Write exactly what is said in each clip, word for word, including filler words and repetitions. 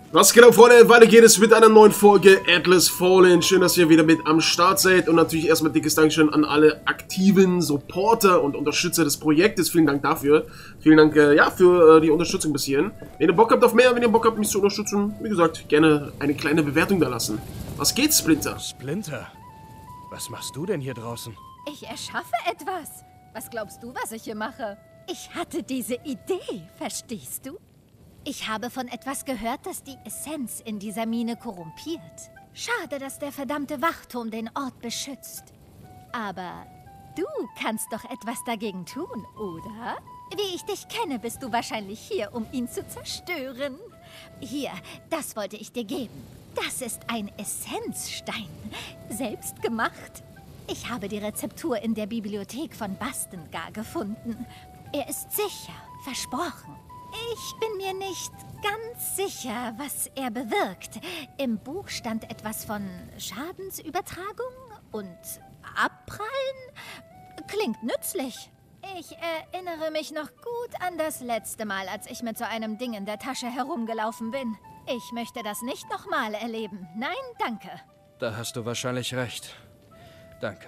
Was geht ab, Freunde? Weiter geht es mit einer neuen Folge Atlas Fallen. Schön, dass ihr wieder mit am Start seid. Und natürlich erstmal dickes Dankeschön an alle aktiven Supporter und Unterstützer des Projektes. Vielen Dank dafür. Vielen Dank äh, ja, für äh, die Unterstützung bis hierhin. Wenn ihr Bock habt auf mehr, wenn ihr Bock habt, mich zu unterstützen, wie gesagt, gerne eine kleine Bewertung da lassen. Was geht, Splinter? Splinter? Was machst du denn hier draußen? Ich erschaffe etwas. Was glaubst du, was ich hier mache? Ich hatte diese Idee, verstehst du? Ich habe von etwas gehört, das die Essenz in dieser Mine korrumpiert. Schade, dass der verdammte Wachturm den Ort beschützt. Aber du kannst doch etwas dagegen tun, oder? Wie ich dich kenne, bist du wahrscheinlich hier, um ihn zu zerstören. Hier, das wollte ich dir geben. Das ist ein Essenzstein. Selbst gemacht. Ich habe die Rezeptur in der Bibliothek von Bastengar gefunden. Er ist sicher, versprochen. Ich bin mir nicht ganz sicher, was er bewirkt. Im Buch stand etwas von Schadensübertragung und Abprallen. Klingt nützlich. Ich erinnere mich noch gut an das letzte Mal, als ich mit so einem Ding in der Tasche herumgelaufen bin. Ich möchte das nicht nochmal erleben. Nein, danke. Da hast du wahrscheinlich recht. Danke.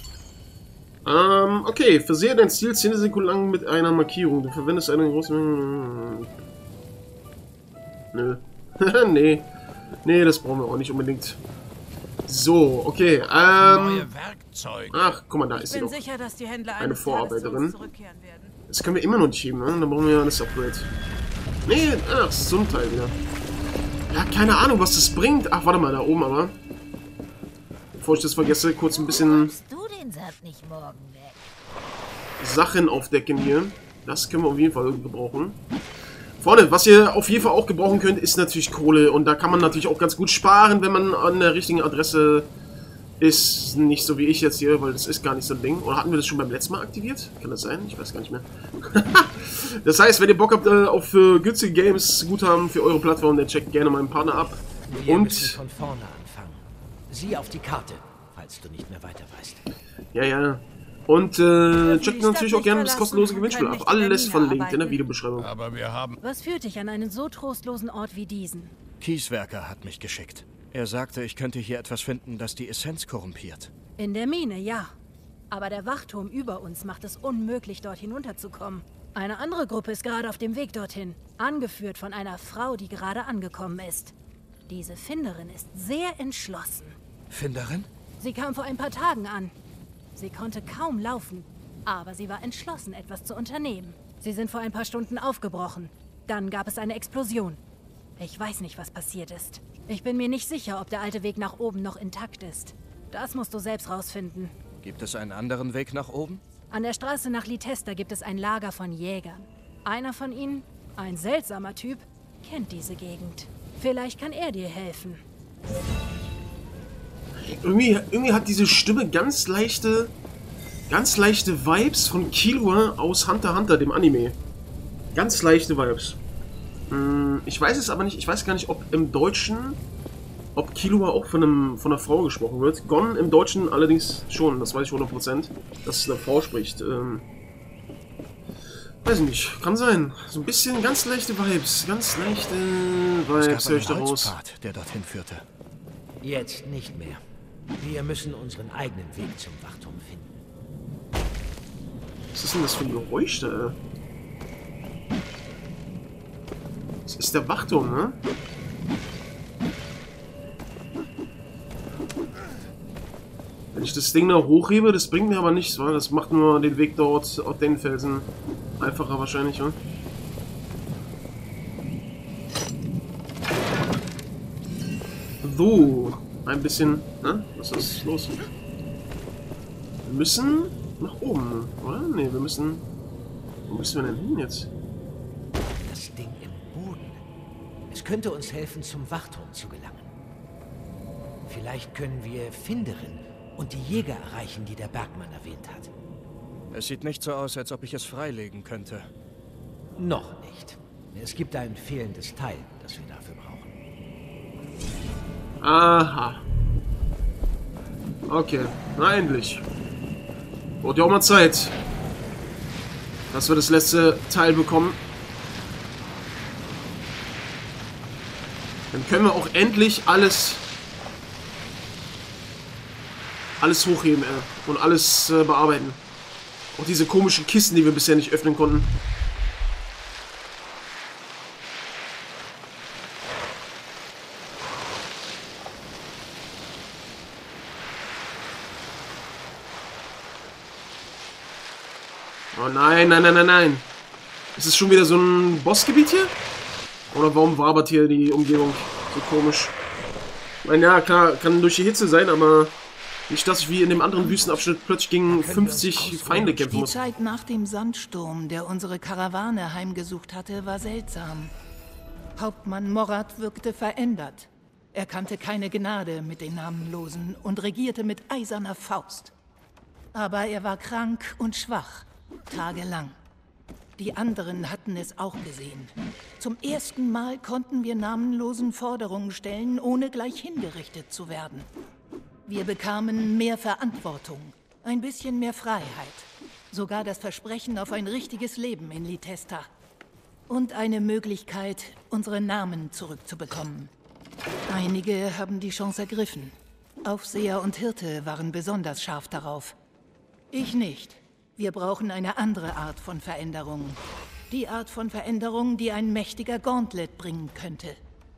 Ähm, okay. Versehe dein Ziel zehn Sekunden lang mit einer Markierung. Du verwendest einen großen... Nö. nee. Nee, das brauchen wir auch nicht unbedingt. So, okay. Ähm... Neue Werkzeuge. Ach, guck mal, da ist sie doch. Sicher, dass die Händler Eine Vorarbeiterin. zurückkehren werden. Das können wir immer noch nicht schieben, ne? Dann brauchen wir ja das Upgrade. Nee, ach, das ist so ein Teil wieder. Ja, keine Ahnung, was das bringt. Ach, warte mal, da oben aber. Bevor ich das vergesse, kurz ein bisschen Du den Saft nicht morgen weg. Sachen aufdecken hier. Das können wir auf jeden Fall gebrauchen. Freunde, was ihr auf jeden Fall auch gebrauchen könnt, ist natürlich Kohle. Und da kann man natürlich auch ganz gut sparen, wenn man an der richtigen Adresse ist. Nicht so wie ich jetzt hier, weil das ist gar nicht so ein Ding. Oder hatten wir das schon beim letzten Mal aktiviert? Kann das sein? Ich weiß gar nicht mehr. Das heißt, wenn ihr Bock habt äh, auf äh, günstige Games, Guthaben für eure Plattform, dann checkt gerne meinen Partner ab. Wir Und müssen von vorne anfangen. Sieh auf die Karte, falls du nicht mehr weiter weißt. ja, ja. Und äh, checkt natürlich auch gerne das kostenlose Gewinnspiel ab. Alles verlinkt in der Videobeschreibung. Aber wir haben... Was führt dich an einen so trostlosen Ort wie diesen? Kieswerker hat mich geschickt. Er sagte, ich könnte hier etwas finden, das die Essenz korrumpiert. In der Mine, ja. Aber der Wachturm über uns macht es unmöglich, dort hinunterzukommen. Eine andere Gruppe ist gerade auf dem Weg dorthin. Angeführt von einer Frau, die gerade angekommen ist. Diese Finderin ist sehr entschlossen. Finderin? Sie kam vor ein paar Tagen an. Sie konnte kaum laufen, aber sie war entschlossen, etwas zu unternehmen. Sie sind vor ein paar Stunden aufgebrochen. Dann gab es eine Explosion. Ich weiß nicht, was passiert ist. Ich bin mir nicht sicher, ob der alte Weg nach oben noch intakt ist. Das musst du selbst rausfinden. Gibt es einen anderen Weg nach oben? An der Straße nach Litesta gibt es ein Lager von Jägern. Einer von ihnen, ein seltsamer Typ, kennt diese Gegend. Vielleicht kann er dir helfen. Irgendwie, irgendwie hat diese Stimme ganz leichte, ganz leichte Vibes von Killua aus Hunter x Hunter, dem Anime. Ganz leichte Vibes. Hm, ich weiß es aber nicht, ich weiß gar nicht, ob im Deutschen, ob Killua auch von, einem, von einer Frau gesprochen wird. Gon im Deutschen allerdings schon, das weiß ich hundert Prozent, dass es eine Frau spricht. Ähm, weiß ich nicht, kann sein. So ein bisschen ganz leichte Vibes, ganz leichte Vibes höre ich da raus. Der dorthin führte. Jetzt nicht mehr. Wir müssen unseren eigenen Weg zum Wachturm finden. Was ist denn das für ein Geräusch da? Das ist der Wachturm, ne? Wenn ich das Ding da hochhebe, das bringt mir aber nichts, wa? Das macht nur den Weg dort auf den Felsen einfacher wahrscheinlich, wa? So, ein bisschen, ne? Was ist los? Wir müssen nach oben, oder? Ne, wir müssen... Wo müssen wir denn hin jetzt? Das Ding im Boden. Es könnte uns helfen, zum Wachturm zu gelangen. Vielleicht können wir Finderin und die Jäger erreichen, die der Bergmann erwähnt hat. Es sieht nicht so aus, als ob ich es freilegen könnte. Noch nicht. Es gibt ein fehlendes Teil, das wir dafür brauchen. Aha. Okay, na endlich. Wurde ja auch mal Zeit, dass wir das letzte Teil bekommen. Dann können wir auch endlich alles alles hochheben, ey. Und alles äh, bearbeiten. Auch diese komischen Kisten, die wir bisher nicht öffnen konnten. Oh nein, nein, nein, nein, nein. Ist es schon wieder so ein Bossgebiet hier? Oder warum wabert hier die Umgebung so komisch? Ich meine, ja, klar, kann durch die Hitze sein, aber nicht, dass ich wie in dem anderen Wüstenabschnitt plötzlich gegen fünfzig Feinde kämpfen muss. Die Zeit nach dem Sandsturm, der unsere Karawane heimgesucht hatte, war seltsam. Hauptmann Morat wirkte verändert. Er kannte keine Gnade mit den Namenlosen und regierte mit eiserner Faust. Aber er war krank und schwach, tagelang. Die anderen hatten es auch gesehen. Zum ersten Mal konnten wir Namenlosen Forderungen stellen, ohne gleich hingerichtet zu werden. Wir bekamen mehr Verantwortung, ein bisschen mehr Freiheit. Sogar das Versprechen auf ein richtiges Leben in Litesta. Und eine Möglichkeit, unsere Namen zurückzubekommen. Einige haben die Chance ergriffen. Aufseher und Hirte waren besonders scharf darauf. Ich nicht. Wir brauchen eine andere Art von Veränderung. Die Art von Veränderung, die ein mächtiger Gauntlet bringen könnte.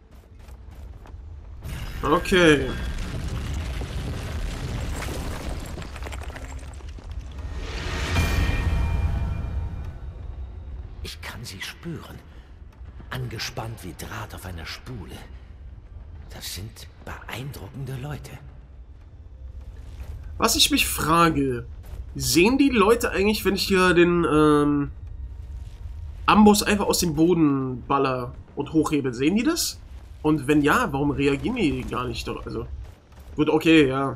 Okay. Ich kann sie spüren. Angespannt wie Draht auf einer Spule. Das sind beeindruckende Leute. Was ich mich frage, sehen die Leute eigentlich, wenn ich hier den ähm, Amboss einfach aus dem Boden baller und hochhebe, sehen die das? Und wenn ja, warum reagieren die gar nicht? Also, gut, okay, ja.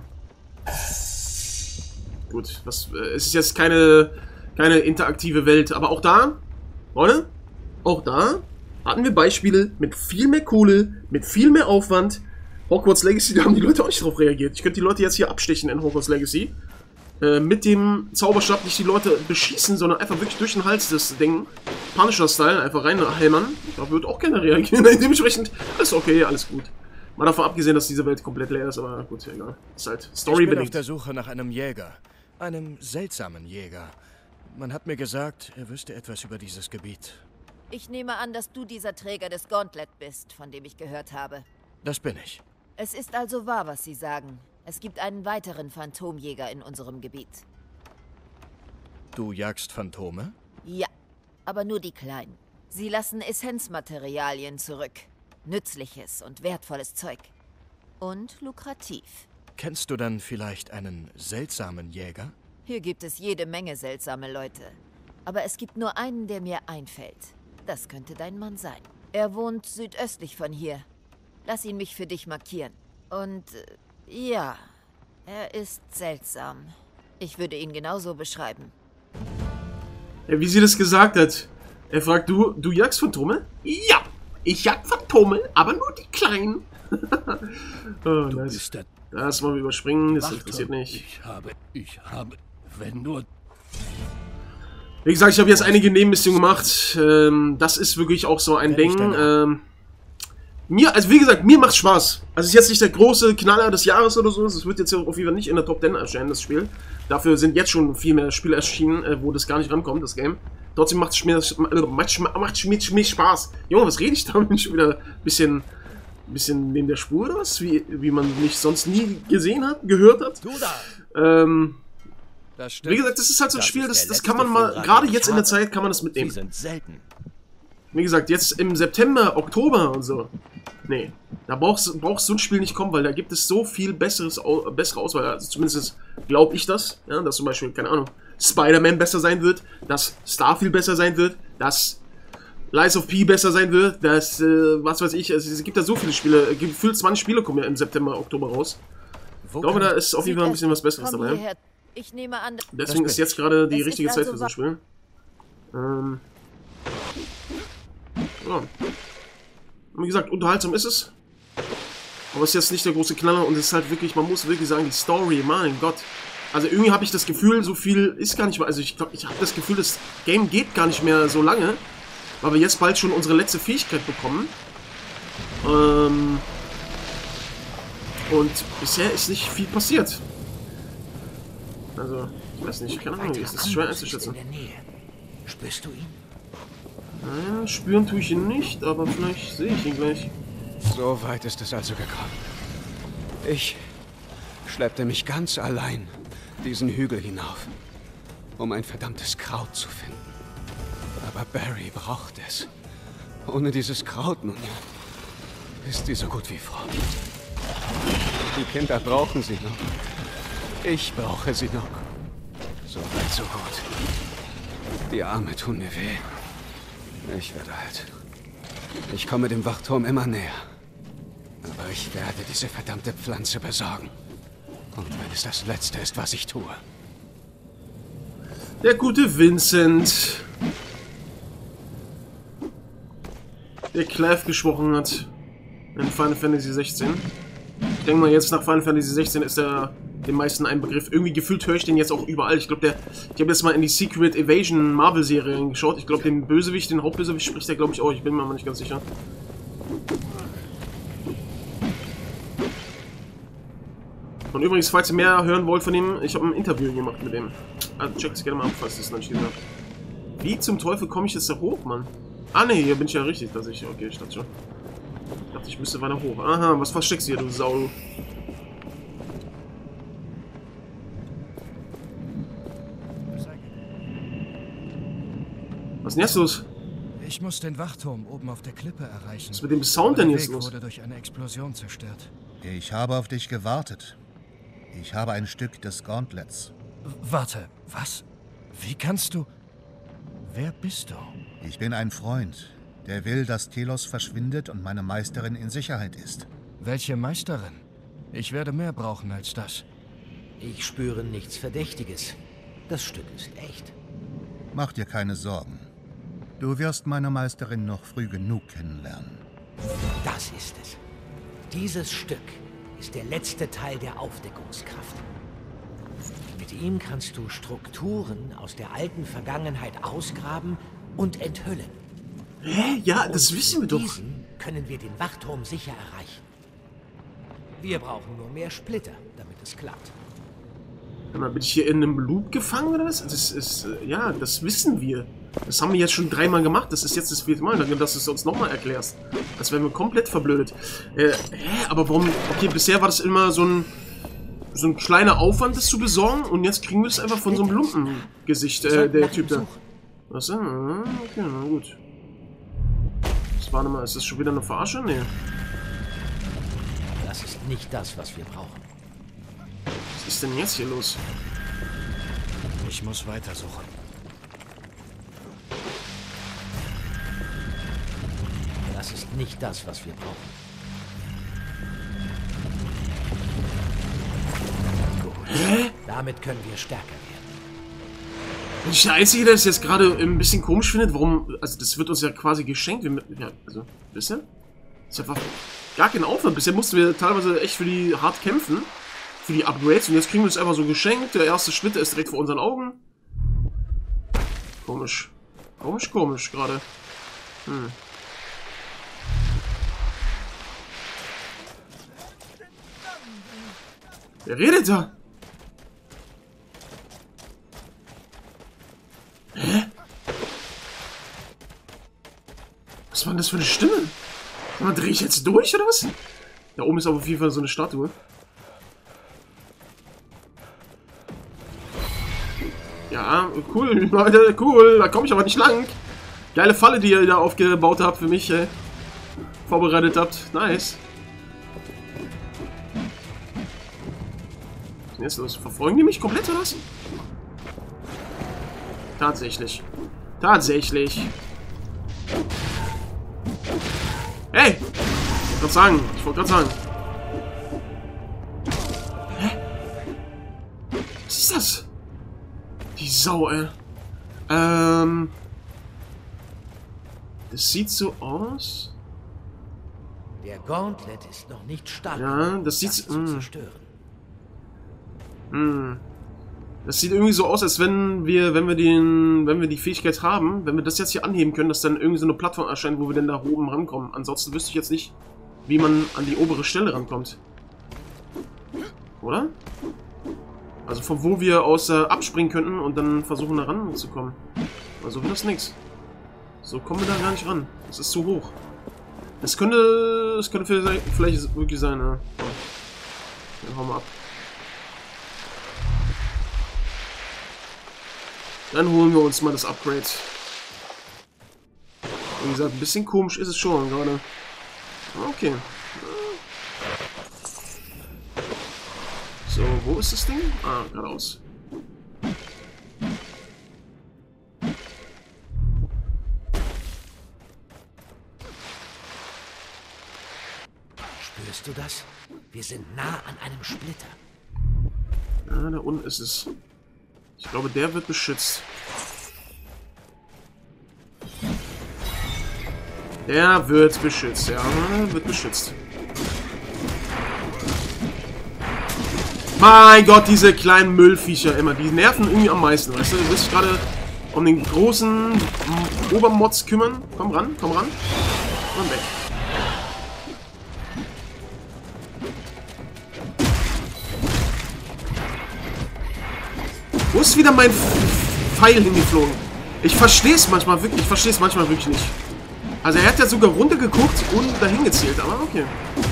Gut, das, äh, es ist jetzt keine, keine interaktive Welt, aber auch da, Leute, auch da hatten wir Beispiele mit viel mehr Kohle, mit viel mehr Aufwand. Hogwarts Legacy, da haben die Leute auch nicht drauf reagiert. Ich könnte die Leute jetzt hier abstechen in Hogwarts Legacy. Äh, mit dem Zauberstab nicht die Leute beschießen, sondern einfach wirklich durch den Hals das Ding, Punisher-Style, einfach reinhämmern. Da wird auch keiner reagieren. Dementsprechend alles okay, alles gut. Mal davon abgesehen, dass diese Welt komplett leer ist, aber gut, egal. Ist halt storybedingt. Ich bin auf der Suche nach einem Jäger. Einem seltsamen Jäger. Man hat mir gesagt, er wüsste etwas über dieses Gebiet. Ich nehme an, dass du dieser Träger des Gauntlet bist, von dem ich gehört habe. Das bin ich. Es ist also wahr, was Sie sagen. Es gibt einen weiteren Phantomjäger in unserem Gebiet. Du jagst Phantome? Ja, aber nur die kleinen. Sie lassen Essenzmaterialien zurück. Nützliches und wertvolles Zeug. Und lukrativ. Kennst du dann vielleicht einen seltsamen Jäger? Hier gibt es jede Menge seltsame Leute. Aber es gibt nur einen, der mir einfällt. Das könnte dein Mann sein. Er wohnt südöstlich von hier. Lass ihn mich für dich markieren. Und äh, ja, er ist seltsam. Ich würde ihn genauso beschreiben. Ja, wie sie das gesagt hat. Er fragt, du, du jagst Phantome? Ja, ich jag Phantome, aber nur die kleinen. Oh, nice. Das wollen wir überspringen, das interessiert nicht. Ich habe, ich habe, wenn nur... Wie gesagt, ich habe jetzt einige Nebenmissionen gemacht. Ähm, das ist wirklich auch so ein Ding. Ähm, mir, also wie gesagt, mir macht Spaß. Also es ist jetzt nicht der große Knaller des Jahres oder so. Es wird jetzt auf jeden Fall nicht in der Top Ten erscheinen, das Spiel. Dafür sind jetzt schon viel mehr Spiele erschienen, äh, wo das gar nicht rankommt, das Game. Trotzdem macht es mir, macht, macht mir, mir Spaß. Junge, was rede ich da? Bin ich schon wieder ein bisschen, bisschen neben der Spur oder was? Wie, wie man mich sonst nie gesehen hat, gehört hat. Du da. Ähm... Das Wie gesagt, das ist halt so ein Spiel, das, das kann man mal, gerade jetzt in der Zeit kann man das mitnehmen. Sie sind selten. Wie gesagt, jetzt im September, Oktober und so. Nee, da brauchst brauchst so ein Spiel nicht kommen, weil da gibt es so viel besseres, bessere Auswahl. Also zumindest glaube ich das, ja, dass zum Beispiel, keine Ahnung, Spider-Man besser sein wird, dass Starfield besser sein wird, dass Lies of P besser sein wird, dass, äh, was weiß ich, also, es gibt da so viele Spiele, gefühlt zwanzig Spiele kommen ja im September, Oktober raus. Ich glaube, da ist auf jeden Fall ein bisschen was Besseres dabei. Hierher. Ich nehme an, Deswegen ist jetzt gerade die es richtige ist Zeit also für so ein Spiel. Ähm. Ja. Wie gesagt, unterhaltsam ist es. Aber es ist jetzt nicht der große Knaller und es ist halt wirklich, man muss wirklich sagen, die Story, mein Gott. Also irgendwie habe ich das Gefühl, so viel ist gar nicht mehr, also ich glaube, ich habe das Gefühl, das Game geht gar nicht mehr so lange, weil wir jetzt bald schon unsere letzte Fähigkeit bekommen. Ähm, und bisher ist nicht viel passiert. Also, ich weiß nicht, keine Ahnung, es ist schwer einzuschätzen. Spürst du ihn? Naja, spüren tue ich ihn nicht, aber vielleicht sehe ich ihn gleich. So weit ist es also gekommen. Ich schleppte mich ganz allein diesen Hügel hinauf, um ein verdammtes Kraut zu finden. Aber Barry braucht es. Ohne dieses Kraut nun ist sie so gut wie fort. Die Kinder brauchen sie noch. Ich brauche sie noch. So weit, so gut. Die Arme tun mir weh. Ich werde alt. Ich komme dem Wachturm immer näher. Aber ich werde diese verdammte Pflanze besorgen. Und wenn es das Letzte ist, was ich tue. Der gute Vincent. Der Clive gesprochen hat. In Final Fantasy sechzehn. Ich denke mal, jetzt nach Final Fantasy sechzehn ist er den meisten ein Begriff. Irgendwie gefühlt höre ich den jetzt auch überall. Ich glaube, der. Ich habe jetzt mal in die Secret Evasion Marvel-Serie geschaut. Ich glaube, den Bösewicht, den Hauptbösewicht spricht der, glaube ich, auch. Ich bin mir mal nicht ganz sicher. Und übrigens, falls ihr mehr hören wollt von ihm, ich habe ein Interview gemacht mit dem. Also checkt es gerne mal ab, falls das noch nicht gesagt. Wie zum Teufel komme ich jetzt da hoch, Mann? Ah ne, hier bin ich ja richtig, dass ich. Okay, ich dachte schon. Ich dachte, ich müsste weiter hoch. Aha, was versteckst du hier, du Sau? Was ist denn jetzt los? Ich muss den Wachturm oben auf der Klippe erreichen. Was ist mit dem Sound denn jetzt los? Der Weg los? wurde durch eine Explosion zerstört. Ich habe auf dich gewartet. Ich habe ein Stück des Gauntlets. Warte, was? Wie kannst du... Wer bist du? Ich bin ein Freund, der will, dass Telos verschwindet und meine Meisterin in Sicherheit ist. Welche Meisterin? Ich werde mehr brauchen als das. Ich spüre nichts Verdächtiges. Das Stück ist echt. Mach dir keine Sorgen. Du wirst meine Meisterin noch früh genug kennenlernen. Das ist es. Dieses Stück ist der letzte Teil der Aufdeckungskraft. Mit ihm kannst du Strukturen aus der alten Vergangenheit ausgraben und enthüllen. Hä? Ja, das und wissen wir doch. Mit diesen können wir den Wachturm sicher erreichen. Wir brauchen nur mehr Splitter, damit es klappt. Mal, bin ich hier in einem Loop gefangen oder was? Das ist, äh, ja, das wissen wir. Das haben wir jetzt schon dreimal gemacht. Das ist jetzt das vierte Mal. Danke, dass du es uns nochmal erklärst. Als wären wir komplett verblödet. Äh, hä? Aber warum? Okay, bisher war das immer so ein so ein kleiner Aufwand, das zu besorgen. Und jetzt kriegen wir es einfach von so einem Lumpengesicht, äh, der Typ da. Was? Okay, na gut. Das, warte mal, ist das schon wieder eine Verarsche? Nee. Das ist nicht das, was wir brauchen. Was ist denn jetzt hier los? Ich muss weitersuchen. Das ist nicht das, was wir brauchen. Gut. Hä? Damit können wir stärker werden. Bin ich der Einzige, der das jetzt gerade ein bisschen komisch findet? Warum? Also, das wird uns ja quasi geschenkt. Wir, ja, also, wisst ihr? Das ist einfach gar kein Aufwand. Bisher mussten wir teilweise echt für die hart kämpfen. Für die Upgrades. Und jetzt kriegen wir es einfach so geschenkt. Der erste Splitter ist direkt vor unseren Augen. Komisch. Komisch, komisch gerade. Hm. Wer redet da? Hä? Was war denn das für eine Stimme? Sag mal, drehe ich jetzt durch oder was? Da oben ist aber auf jeden Fall so eine Statue. Ja, cool, Leute, cool. Da komme ich aber nicht lang. Geile Falle, die ihr da aufgebaut habt für mich, äh, vorbereitet habt. Nice. Was ist denn jetzt los? Verfolgen die mich komplett oder was? Tatsächlich. Tatsächlich. Hey! Ich wollte gerade sagen. Ich wollte gerade sagen. Hä? Was ist das? Die Sau, ey. Ähm. Das sieht so aus. Der Gauntlet ist noch nicht stark. Ja, das sieht zu mh. zerstören. Hm. Das sieht irgendwie so aus, als wenn wir, wenn wir den, wenn wir die Fähigkeit haben, wenn wir das jetzt hier anheben können, dass dann irgendwie so eine Plattform erscheint, wo wir denn da oben rankommen. Ansonsten wüsste ich jetzt nicht, wie man an die obere Stelle rankommt. Oder? Also von wo wir aus äh, abspringen könnten und dann versuchen da ranzukommen. Also wird das nichts. So kommen wir da gar nicht ran. Das ist zu hoch. Das könnte, das könnte vielleicht, vielleicht wirklich sein, ja. Dann hauen wir ab. Dann holen wir uns mal das Upgrade. Wie gesagt, ein bisschen komisch ist es schon gerade. Okay. So, wo ist das Ding? Ah, geradeaus. Spürst du das? Wir sind nah an einem Splitter. Ja, da unten ist es. Ich glaube, der wird beschützt. Der wird beschützt, ja, wird beschützt. Mein Gott, diese kleinen Müllviecher immer, die nerven irgendwie am meisten, weißt du? Du willst dich gerade um den großen Obermods kümmern. Komm ran, komm ran. Und weg. Wo ist wieder mein Pfeil hingeflogen? Ich verstehe es manchmal wirklich, ich verstehe es manchmal wirklich nicht. Also er hat ja sogar runtergeguckt und dahin gezielt, aber okay.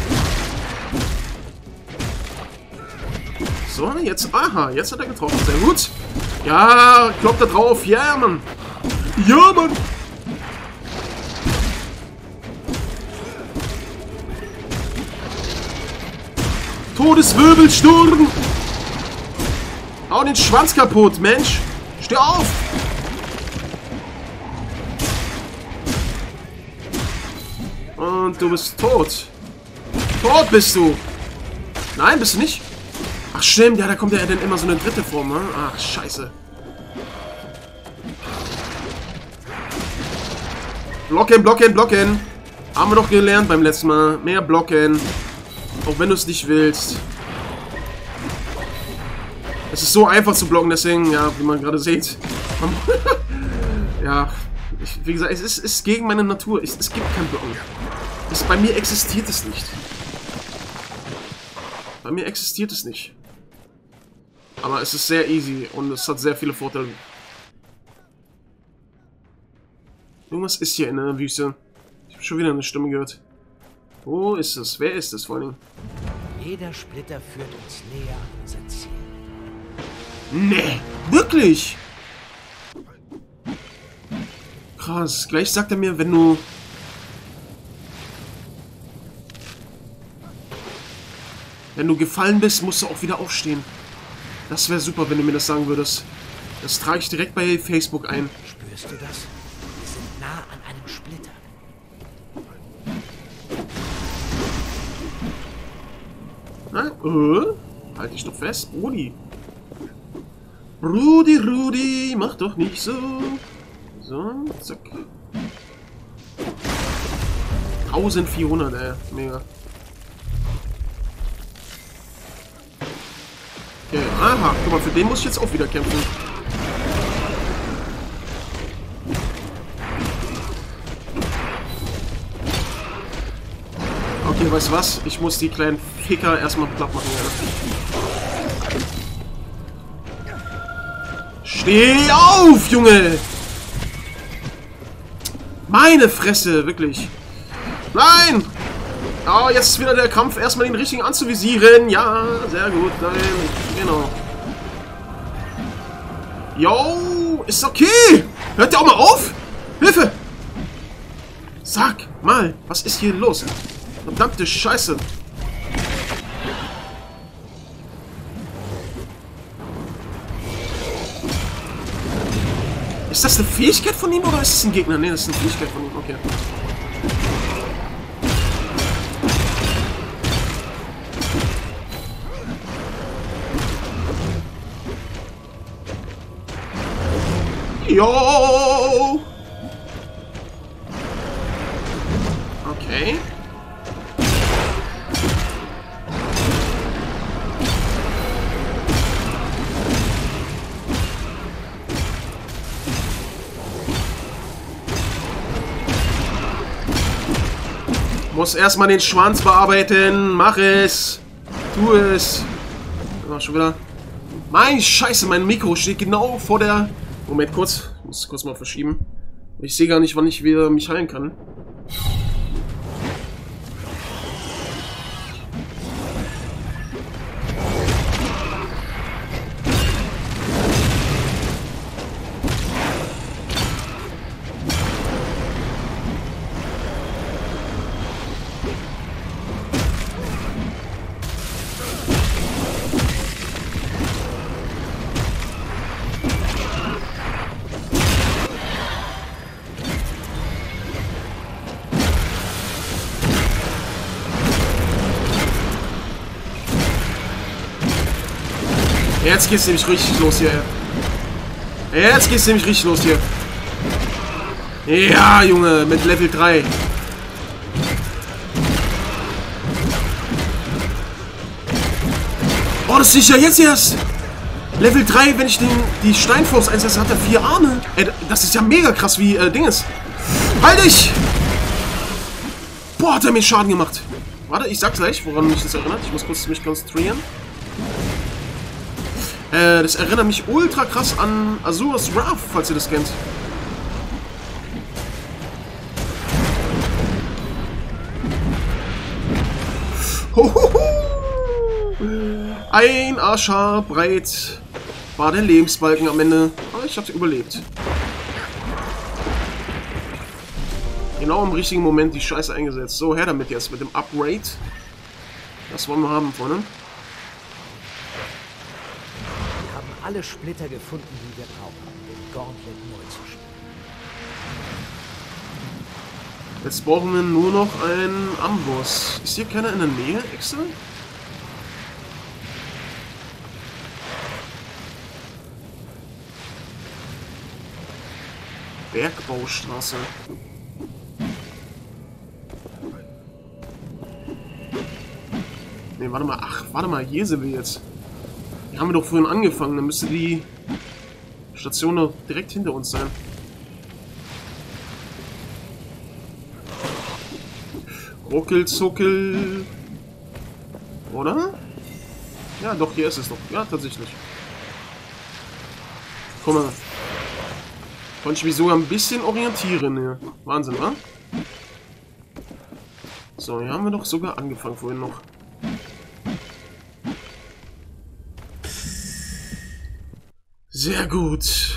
So, jetzt, aha, jetzt hat er getroffen, sehr gut. Ja, kloppt da drauf, ja, Mann. Ja, Mann. Todeswirbelsturm. Hau den Schwanz kaputt, Mensch. Steh auf. Und du bist tot. Tot bist du. Nein, bist du nicht? Ach stimmt, ja, da kommt ja dann immer so eine dritte Form, ne? Ach, scheiße. Blocken, blocken, blocken. Haben wir doch gelernt beim letzten Mal. Mehr blocken. Auch wenn du es nicht willst. Es ist so einfach zu blocken, deswegen, ja, wie man gerade sieht. Ja, ich, wie gesagt, es ist, ist gegen meine Natur. Es, es gibt kein Blocken. Es, bei mir existiert es nicht. Bei mir existiert es nicht. Aber es ist sehr easy und es hat sehr viele Vorteile. Irgendwas ist hier in der Wüste. Ich habe schon wieder eine Stimme gehört. Wo ist es? Wer ist es vor allem? Jeder Splitter führt uns näher an unser Ziel. Nee, wirklich? Krass, gleich sagt er mir, wenn du... Wenn du gefallen bist, musst du auch wieder aufstehen. Das wäre super, wenn du mir das sagen würdest. Das trage ich direkt bei Facebook ein. Spürst du das? Wir sind nah an einem Splitter. Na, äh? Halt dich doch fest, Brudi. Rudi, Rudi, mach doch nicht so. So, zack. eintausendvierhundert, ey. Mega. Okay, aha, guck mal, für den muss ich jetzt auch wieder kämpfen. Okay, weißt du was? Ich muss die kleinen Ficker erstmal platt machen, ja. Steh auf, Junge! Meine Fresse, wirklich. Nein! Oh, jetzt ist wieder der Kampf, erstmal den richtigen anzuvisieren. Ja, sehr gut. Nein, genau. Jo, ist okay. Hört der auch mal auf? Hilfe! Sag mal, was ist hier los? Verdammte Scheiße. Ist das eine Fähigkeit von ihm oder ist es ein Gegner? Ne, das ist eine Fähigkeit von ihm. Okay. Jo! Okay. muss erstmal den Schwanz bearbeiten. Mach es. Tu es. Mach schon wieder. Mein Scheiße, mein Mikro steht genau vor der... Moment, kurz. Ich muss kurz mal verschieben. Ich sehe gar nicht, wann ich wieder mich heilen kann. Jetzt geht's nämlich richtig los hier. Jetzt geht's nämlich richtig los hier. Ja, Junge, mit Level drei. Oh, das sehe ich ja jetzt erst. Level drei, wenn ich den, die Steinfaust einsetze, hat er vier Arme. Ey, das ist ja mega krass, wie äh, Dinges. Halt dich! Boah, hat er mir Schaden gemacht. Warte, ich sag's gleich, woran mich das erinnert. Ich muss kurz mich konzentrieren. Äh, das erinnert mich ultra krass an Azura's Wrath, falls ihr das kennt. Hohoho. Ein Ascher breit war der Lebensbalken am Ende. Aber ich hab's überlebt. Genau im richtigen Moment die Scheiße eingesetzt. So, her damit jetzt mit dem Upgrade. Das wollen wir haben, Freunde. Wir haben alle Splitter gefunden, die wir brauchen, um den Gauntlet neu zu spielen. Jetzt brauchen wir nur noch einen Amboss. Ist hier keiner in der Nähe, extra? Bergbaustraße. Ne, warte mal. Ach, warte mal. Hier sind wir jetzt. Hier haben wir doch vorhin angefangen. Dann müsste die Station doch direkt hinter uns sein. Ruckel, zuckel. Oder? Ja, doch, hier ist es doch. Ja, tatsächlich. Guck mal. Konnte ich mich sogar ein bisschen orientieren hier. Wahnsinn, wa? So, hier haben wir doch sogar angefangen vorhin noch. Sehr gut.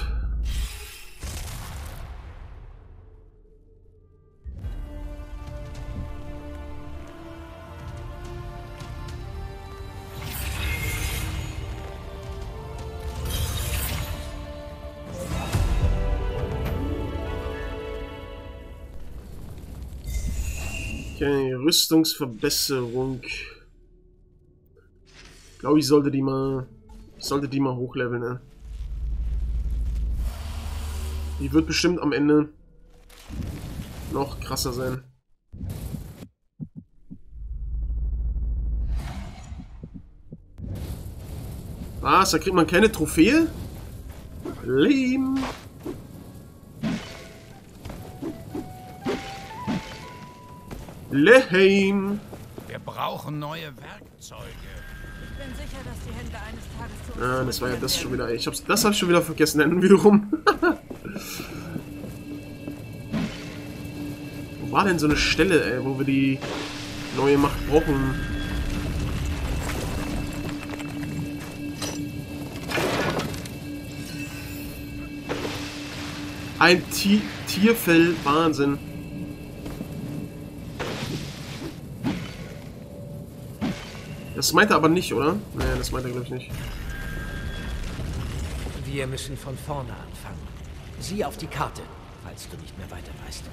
Okay, Rüstungsverbesserung. Ich glaube, ich sollte die mal. Ich sollte die mal hochleveln, ne? Die wird bestimmt am Ende noch krasser sein. Was? Da kriegt man keine Trophäe? Lame. Leheim. Wir brauchen neue Werkzeuge. Ich bin sicher, dass die Händler eines Tages zu uns Ah, das war ja das schon wieder. Ich hab's, das habe ich schon wieder vergessen, nennen wiederum. Wo war denn so eine Stelle, ey, wo wir die neue Macht brauchen? Ein Ti- Tierfell, Wahnsinn. Das meint er aber nicht, oder? Nee, das meint er, glaube ich, nicht. Wir müssen von vorne anfangen. Sieh auf die Karte, falls du nicht mehr weiter weißt.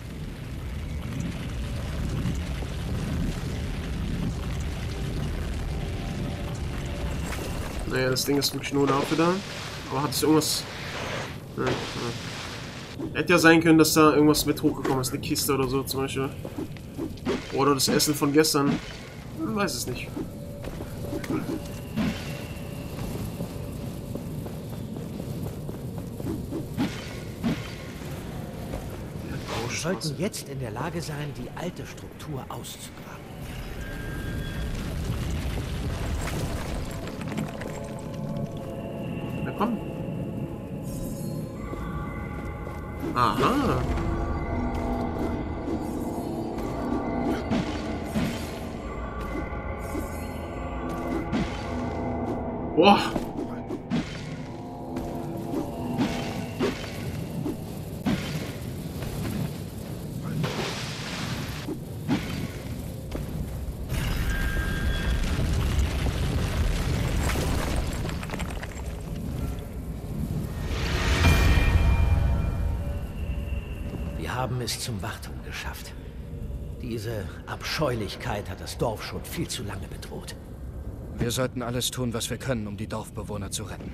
Naja, das Ding ist wirklich nur dafür da. Aber hat es irgendwas... Ja, ja. Hätte ja sein können, dass da irgendwas mit hochgekommen ist. Eine Kiste oder so zum Beispiel. Oder das Essen von gestern. Man weiß es nicht. sollten jetzt in der Lage sein, die alte Struktur auszugraben. Na komm. Aha. Boah. Wir haben es zum Wachturm geschafft. Diese Abscheulichkeit hat das Dorf schon viel zu lange bedroht. Wir sollten alles tun, was wir können, um die Dorfbewohner zu retten.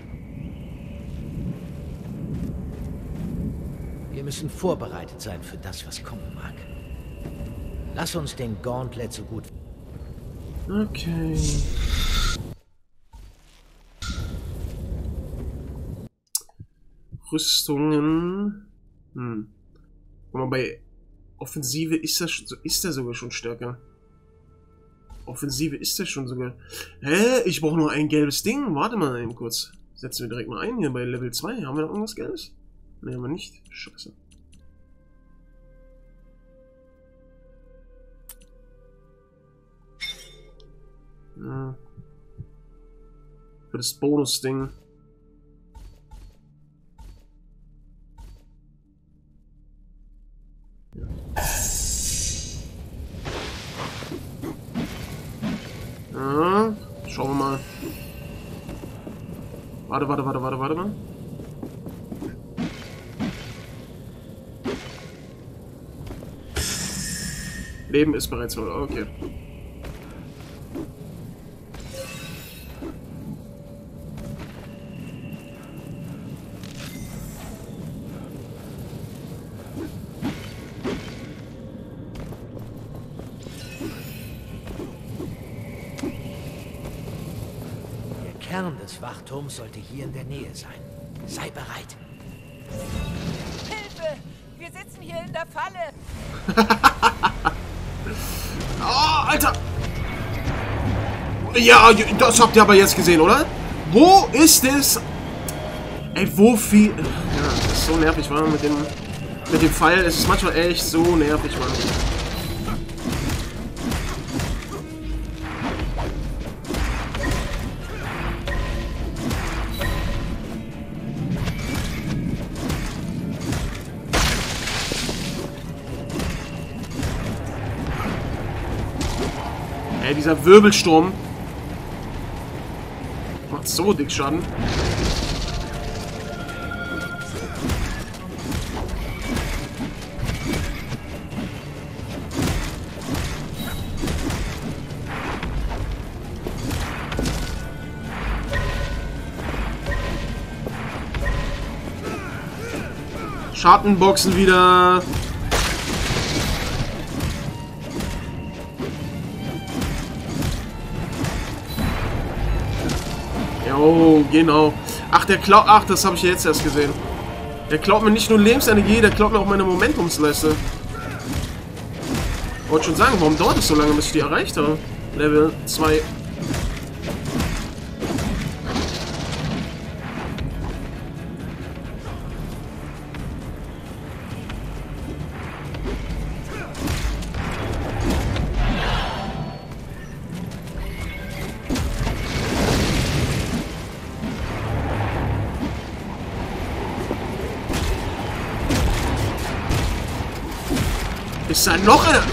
Wir müssen vorbereitet sein für das, was kommen mag. Lass uns den Gauntlet so gut... Okay. Rüstungen. Hm. Guck mal, bei Offensive ist das, ist das sogar schon stärker. Offensive ist das schon sogar. Hä? Ich brauche nur ein gelbes Ding. Warte mal eben kurz. Setzen wir direkt mal ein hier bei Level zwei. Haben wir noch irgendwas Gelbes? Ne, haben wir nicht. Scheiße. Ja. Für das Bonus-Ding. Ja, schauen wir mal. Warte, warte, warte, warte, warte mal. Leben ist bereits null, okay. Der Kern des Wachturms sollte hier in der Nähe sein. Sei bereit. Hilfe! Wir sitzen hier in der Falle! Oh, Alter! Ja, das habt ihr aber jetzt gesehen, oder? Wo ist es? Ey, wo viel... Ja, das ist so nervig, war mit dem, mit dem Pfeil. Es ist manchmal echt so nervig, Mann. Ey, dieser Wirbelsturm macht so dick Schaden. Schattenboxen wieder. Oh, genau. Ach, der klaut... Ach, das habe ich jetzt erst gesehen. Der klaut mir nicht nur Lebensenergie, der klaut mir auch meine Momentumsleiste. Ich wollte schon sagen, warum dauert es so lange, bis ich die erreicht habe? Level zwei. Ist da noch einer?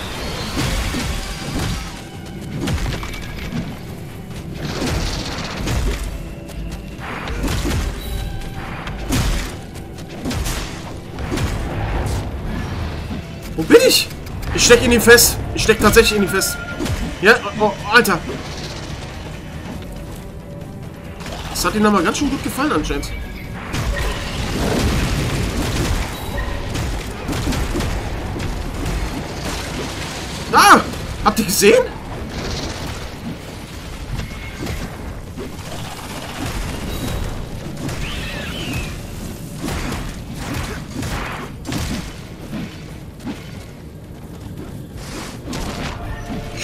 Wo bin ich? Ich stecke in ihm fest. Ich stecke tatsächlich in ihm fest. Ja, oh, Alter. Das hat ihm aber ganz schön gut gefallen anscheinend. Ah! Habt ihr gesehen?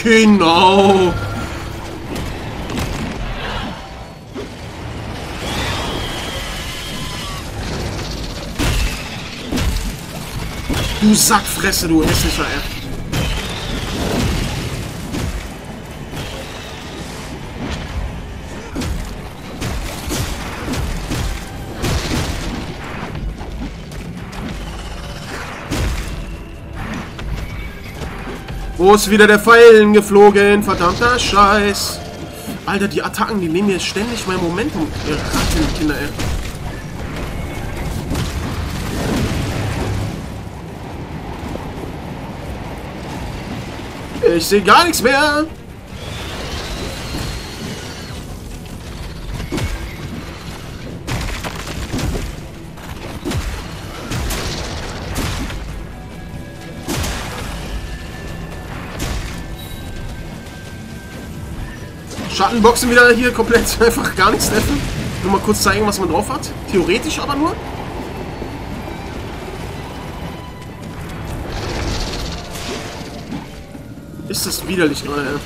Genau. Du Sackfresse, du hässlicher App. Wo ist wieder der Pfeil geflogen? Verdammter Scheiß. Alter, die Attacken, die nehmen mir ständig mein Momentum. Ihr Ratten, Kinder, ey. Ich sehe gar nichts mehr. Schattenboxen wieder hier komplett einfach gar nichts treffen. Nur mal kurz zeigen, was man drauf hat. Theoretisch aber nur. Ist das widerlich gerade, ja.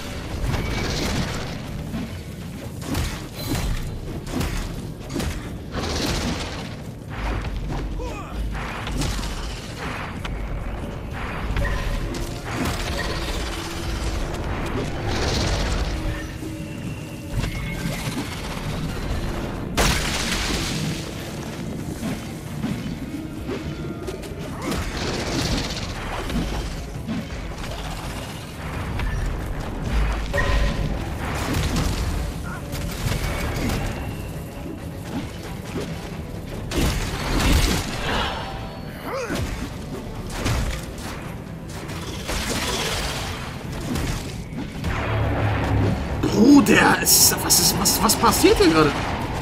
Bruder, es ist, was, ist, was, was passiert hier gerade?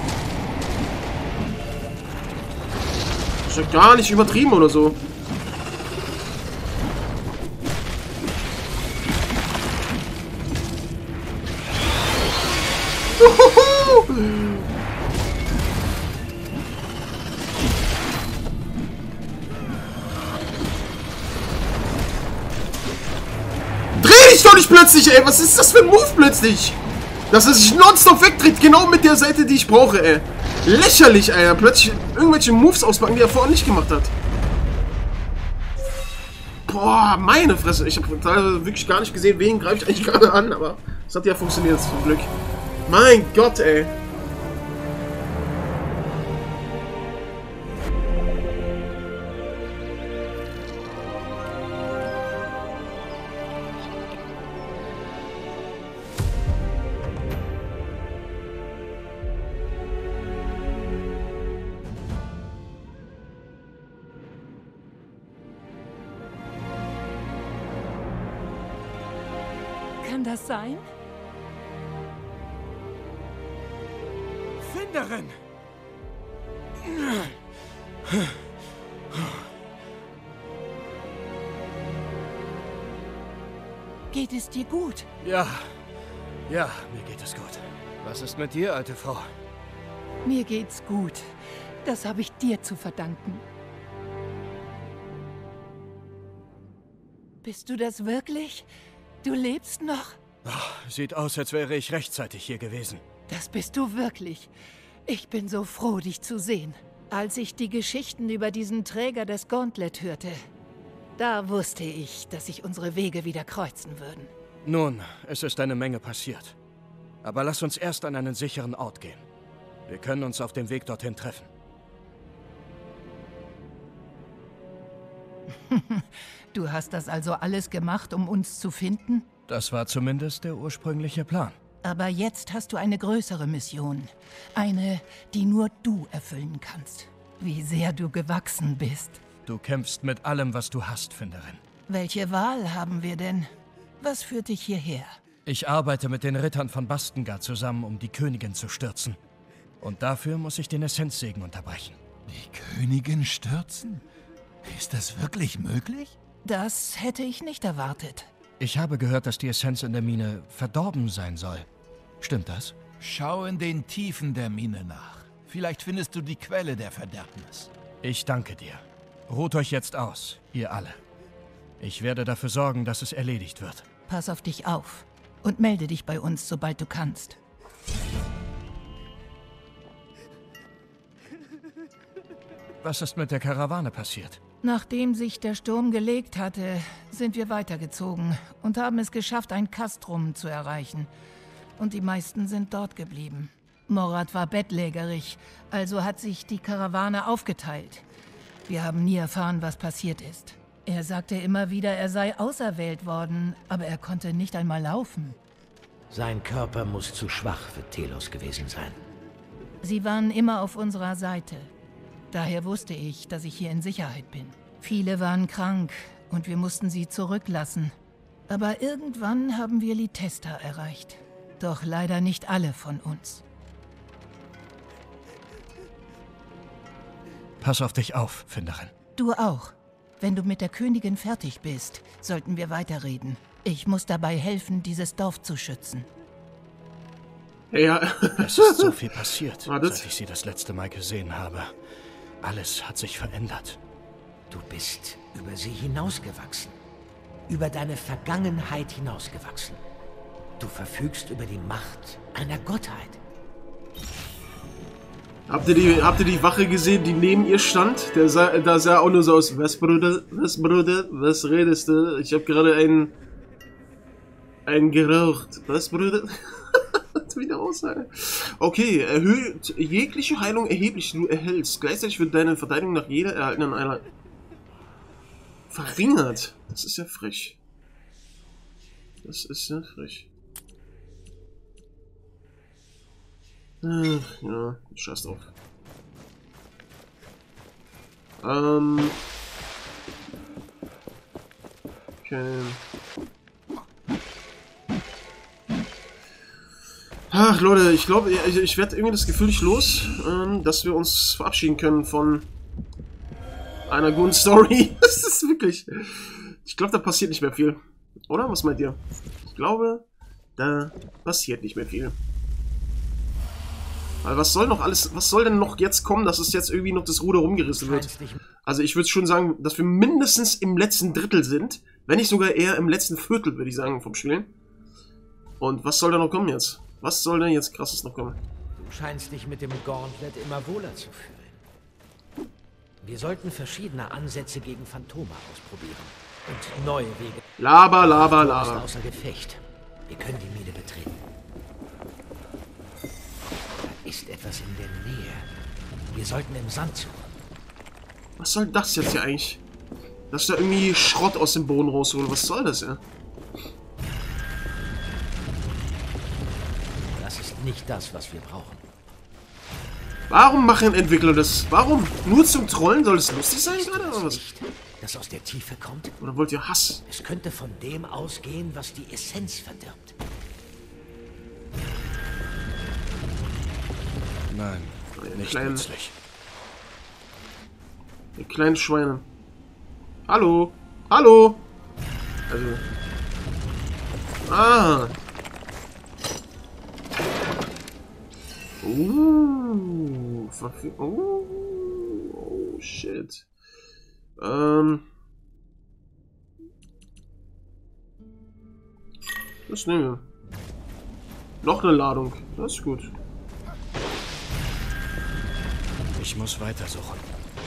Ist ja gar nicht übertrieben oder so. Dreh dich doch nicht plötzlich, ey! Was ist das für ein Move plötzlich? Dass er sich nonstop wegdreht, genau mit der Seite, die ich brauche, ey. Lächerlich, ey. Plötzlich irgendwelche Moves auspacken, die er vorher nicht gemacht hat. Boah, meine Fresse. Ich habe teilweise wirklich gar nicht gesehen, wen greife ich eigentlich gerade an, aber es hat ja funktioniert, zum Glück. Mein Gott, ey. Kann das sein? Finderin! Geht es dir gut? Ja, ja, mir geht es gut. Was ist mit dir, alte Frau? Mir geht's gut. Das habe ich dir zu verdanken. Bist du das wirklich? Du lebst noch? Oh, sieht aus, als wäre ich rechtzeitig hier gewesen. Das bist du wirklich. Ich bin so froh, dich zu sehen. Als ich die Geschichten über diesen Träger des Gauntlet hörte, da wusste ich, dass sich unsere Wege wieder kreuzen würden. Nun, es ist eine Menge passiert. Aber lass uns erst an einen sicheren Ort gehen. Wir können uns auf dem Weg dorthin treffen. Du hast das also alles gemacht, um uns zu finden? Das war zumindest der ursprüngliche Plan. Aber jetzt hast du eine größere Mission. Eine, die nur du erfüllen kannst. Wie sehr du gewachsen bist. Du kämpfst mit allem, was du hast, Finderin. Welche Wahl haben wir denn? Was führt dich hierher? Ich arbeite mit den Rittern von Bastengard zusammen, um die Königin zu stürzen. Und dafür muss ich den Essenzsegen unterbrechen. Die Königin stürzen? Ist das wirklich möglich? Das hätte ich nicht erwartet. Ich habe gehört, dass die Essenz in der Mine verdorben sein soll. Stimmt das? Schau in den Tiefen der Mine nach. Vielleicht findest du die Quelle der Verderbnis. Ich danke dir. Ruht euch jetzt aus, ihr alle. Ich werde dafür sorgen, dass es erledigt wird. Pass auf dich auf. Und melde dich bei uns, sobald du kannst. Was ist mit der Karawane passiert? Nachdem sich der Sturm gelegt hatte, sind wir weitergezogen und haben es geschafft, ein Castrum zu erreichen. Und die meisten sind dort geblieben. Morat war bettlägerig, also hat sich die Karawane aufgeteilt. Wir haben nie erfahren, was passiert ist. Er sagte immer wieder, er sei auserwählt worden, aber er konnte nicht einmal laufen. Sein Körper muss zu schwach für Telos gewesen sein. Sie waren immer auf unserer Seite. Daher wusste ich, dass ich hier in Sicherheit bin. Viele waren krank und wir mussten sie zurücklassen. Aber irgendwann haben wir Litesta erreicht. Doch leider nicht alle von uns. Pass auf dich auf, Finderin. Du auch. Wenn du mit der Königin fertig bist, sollten wir weiterreden. Ich muss dabei helfen, dieses Dorf zu schützen. Ja. Es ist so viel passiert, Wartet. seit ich sie das letzte Mal gesehen habe. Alles hat sich verändert. Du bist über sie hinausgewachsen. Über deine Vergangenheit hinausgewachsen. Du verfügst über die Macht einer Gottheit. Habt ihr, die, habt ihr die Wache gesehen, die neben ihr stand? Der sah, da sah auch nur so aus. Was, Bruder? Was, Bruder? Was redest du? Ich habe gerade einen... einen geraucht. Was, Bruder? Wieder Aussage. Okay, erhöht jegliche Heilung erheblich, du erhältst. Gleichzeitig wird deine Verteidigung nach jeder erhaltenen Einheit verringert. Das ist ja frech. Das ist ja frech. Ach, ja, scheiß drauf. Ähm. Okay. Ach, Leute, ich glaube, ich, ich werde irgendwie das Gefühl nicht los, ähm, dass wir uns verabschieden können von einer guten Story. Das ist wirklich... Ich glaube, da passiert nicht mehr viel. Oder? Was meint ihr? Ich glaube, da passiert nicht mehr viel. Weil was soll noch alles... Was soll denn noch jetzt kommen, dass es jetzt irgendwie noch das Ruder rumgerissen wird? Also ich würde schon sagen, dass wir mindestens im letzten Drittel sind. Wenn nicht sogar eher im letzten Viertel, würde ich sagen, vom Spielen. Und was soll da noch kommen jetzt? Was soll denn jetzt krasses noch kommen? Du scheinst dich mit dem Gauntlet immer wohler zu fühlen. Wir sollten verschiedene Ansätze gegen Phantome ausprobieren. Und neue Wege. Laber, laber, laber. Außer Gefecht. Wir können die Mine betreten. Da ist etwas in der Nähe. Wir sollten im Sand suchen. Was soll das jetzt hier eigentlich? Dass da irgendwie Schrott aus dem Boden rausholen. Was soll das, ja? Das ist nicht das, was wir brauchen. Warum machen Entwickler das? Warum? Nur zum Trollen? Soll es lustig sein gerade, oder was? Licht, das aus der Tiefe kommt? Oder wollt ihr Hass? Es könnte von dem ausgehen, was die Essenz verdirbt. Nein, nicht kleinen, nützlich. Die kleinen Schweine. Hallo? Hallo? Also. Ah. Uh. Oh. Oh, shit. Ähm. Das nehmen wir. Noch eine Ladung. Das ist gut. Ich muss weitersuchen.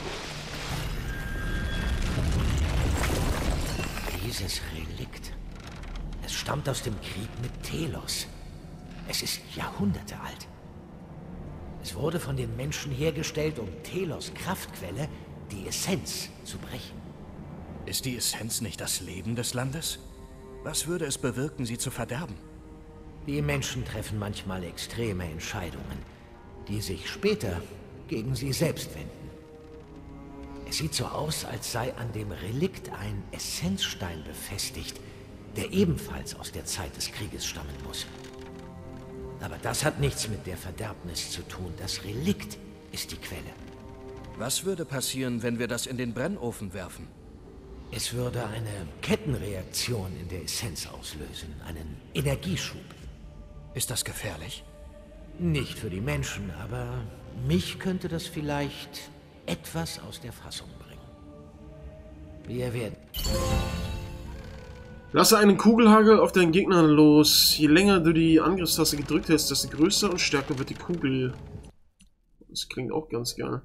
Dieses Relikt. Es stammt aus dem Krieg mit Telos. Es ist Jahrhunderte alt. Es wurde von den Menschen hergestellt, um Telos Kraftquelle, die Essenz, zu brechen. Ist die Essenz nicht das Leben des Landes? Was würde es bewirken, sie zu verderben? Die Menschen treffen manchmal extreme Entscheidungen, die sich später gegen sie selbst wenden. Es sieht so aus, als sei an dem Relikt ein Essenzstein befestigt, der ebenfalls aus der Zeit des Krieges stammen muss. Aber das hat nichts mit der Verderbnis zu tun. Das Relikt ist die Quelle. Was würde passieren, wenn wir das in den Brennofen werfen? Es würde eine Kettenreaktion in der Essenz auslösen, einen Energieschub. Ist das gefährlich? Nicht für die Menschen, aber mich könnte das vielleicht etwas aus der Fassung bringen. Wir werden... Lasse einen Kugelhagel auf deinen Gegner los. Je länger du die Angriffstaste gedrückt hast, desto größer und stärker wird die Kugel. Das klingt auch ganz geil.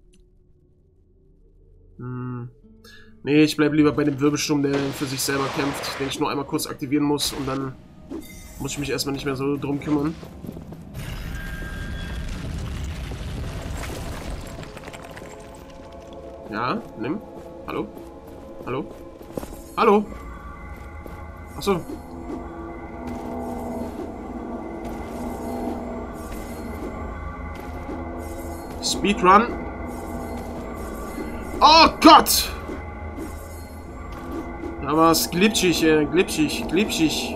Hm. Nee, ich bleibe lieber bei dem Wirbelsturm, der für sich selber kämpft, den ich nur einmal kurz aktivieren muss und dann muss ich mich erstmal nicht mehr so drum kümmern. Ja, nimm. Hallo? Hallo? Hallo? Achso. Speedrun. Oh Gott! Da war es glitschig, äh, glitschig, glitschig.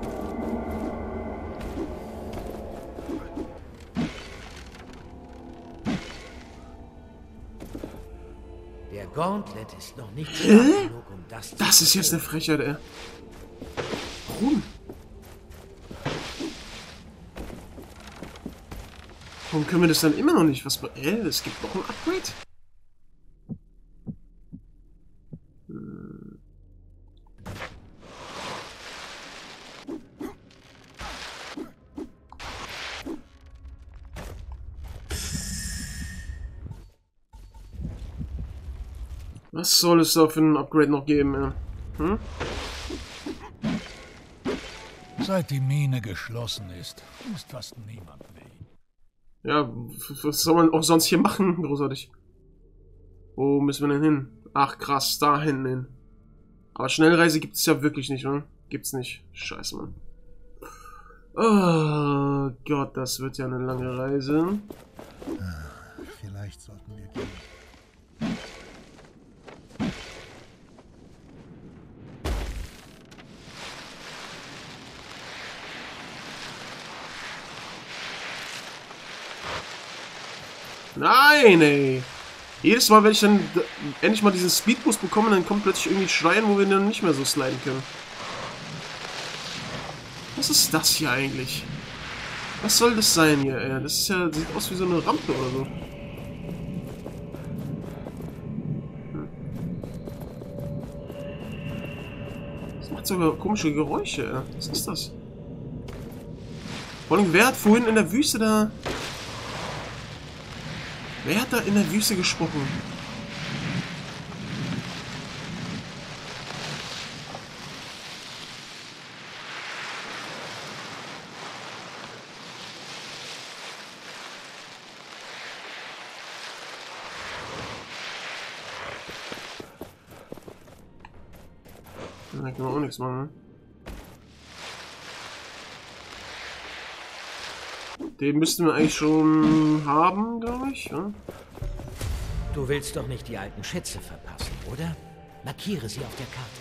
Der Gauntlet ist noch nicht Hä? stark genug, um das zu Das ist jetzt eine Frechheit, ey. Warum? Warum können wir das dann immer noch nicht? Was? Äh, es gibt noch ein Upgrade? Hm. Was soll es da für ein Upgrade noch geben, ey? Hm? Seit die Mine geschlossen ist, ist fast niemand mehr. Ja, was soll man auch sonst hier machen? Großartig. Wo müssen wir denn hin? Ach krass, da hinten hin. Aber Schnellreise gibt es ja wirklich nicht, oder? Gibt's nicht. Scheiße, Mann. Oh Gott, das wird ja eine lange Reise. Vielleicht sollten wir gehen. Nein, ey. Jedes Mal, wenn ich dann endlich mal diesen Speedboost bekomme, dann kommt plötzlich irgendwie Schreien, wo wir dann nicht mehr so sliden können. Was ist das hier eigentlich? Was soll das sein hier, ey? Das ist ja, sieht aus wie so eine Rampe oder so. Hm. Das macht sogar komische Geräusche, ey. Was ist das? Vor allem, wer hat vorhin in der Wüste da... Wer hat da in der Wüste gesprochen? Da kann man auch nichts machen. Den müssten wir eigentlich schon haben, glaube ich. Ja? Du willst doch nicht die alten Schätze verpassen, oder? Markiere sie auf der Karte.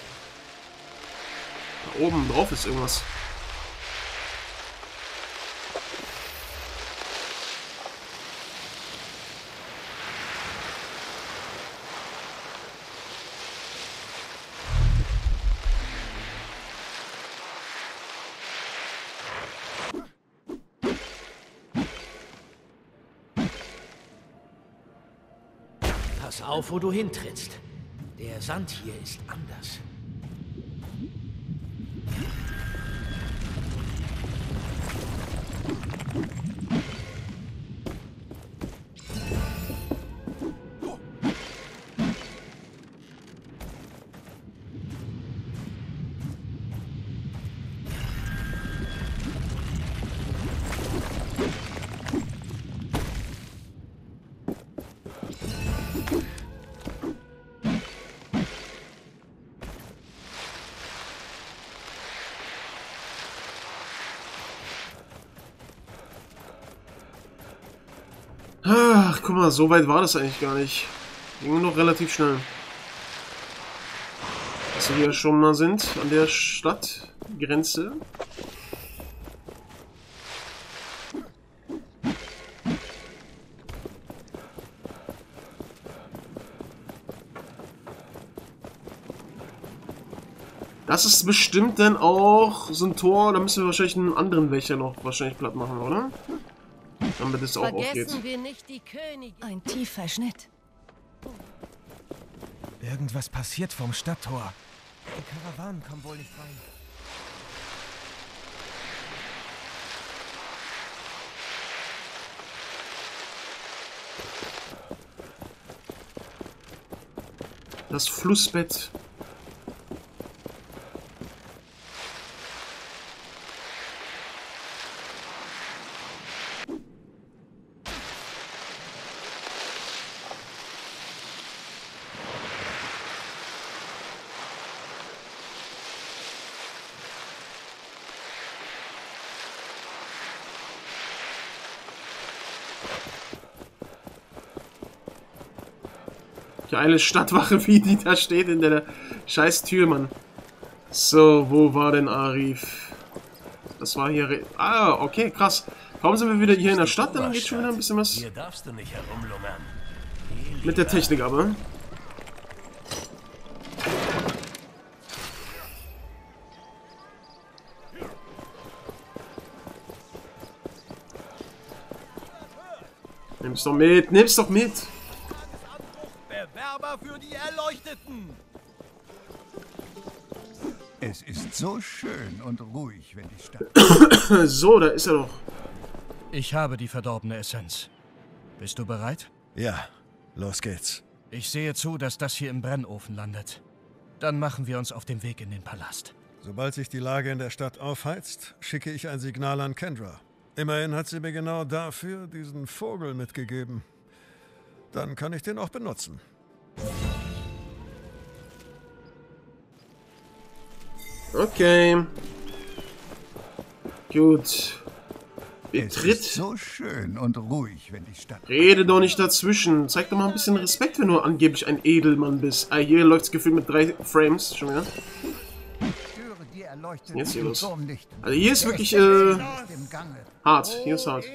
Da oben drauf ist irgendwas. Pass auf, wo du hintrittst. Der Sand hier ist anders. Ach, guck mal, so weit war das eigentlich gar nicht. Ging noch relativ schnell. Dass wir hier schon mal sind, an der Stadtgrenze. Das ist bestimmt dann auch so ein Tor, da müssen wir wahrscheinlich einen anderen Wächter noch wahrscheinlich platt machen, oder? Damit es auch aufgeht. Wir nicht die Königin. Ein tiefer Schnitt. Irgendwas passiert vom Stadttor. Die Karawanen kommen wohl nicht rein. Das Flussbett. Geile Stadtwache, wie die da steht in der scheiß Tür, Mann. So, wo war denn Arif? Das war hier... Ah, okay, krass. Kaum sind wir wieder hier in der Stadt, dann geht schon wieder ein bisschen was... Hier darfst du nicht herumlungern. Mit der Technik aber. Nimm's doch mit, nimm's doch mit. Bewerber für die Erleuchteten. Es ist so schön und ruhig, wenn die Stadt... So, da ist er doch. Ich habe die verdorbene Essenz. Bist du bereit? Ja, los geht's. Ich sehe zu, dass das hier im Brennofen landet. Dann machen wir uns auf den Weg in den Palast. Sobald sich die Lage in der Stadt aufheizt, schicke ich ein Signal an Kendra. Immerhin hat sie mir genau dafür diesen Vogel mitgegeben. Dann kann ich den auch benutzen. Okay. Gut. Es Betritt. ist so schön und ruhig, wenn die Stadt... Rede doch nicht dazwischen. Zeig doch mal ein bisschen Respekt, wenn du angeblich ein Edelmann bist. Ah, hier läuft's gefühlt mit drei Frames schon wieder. Jetzt hier los. Also hier ist wirklich äh, hart. Hier ist hart.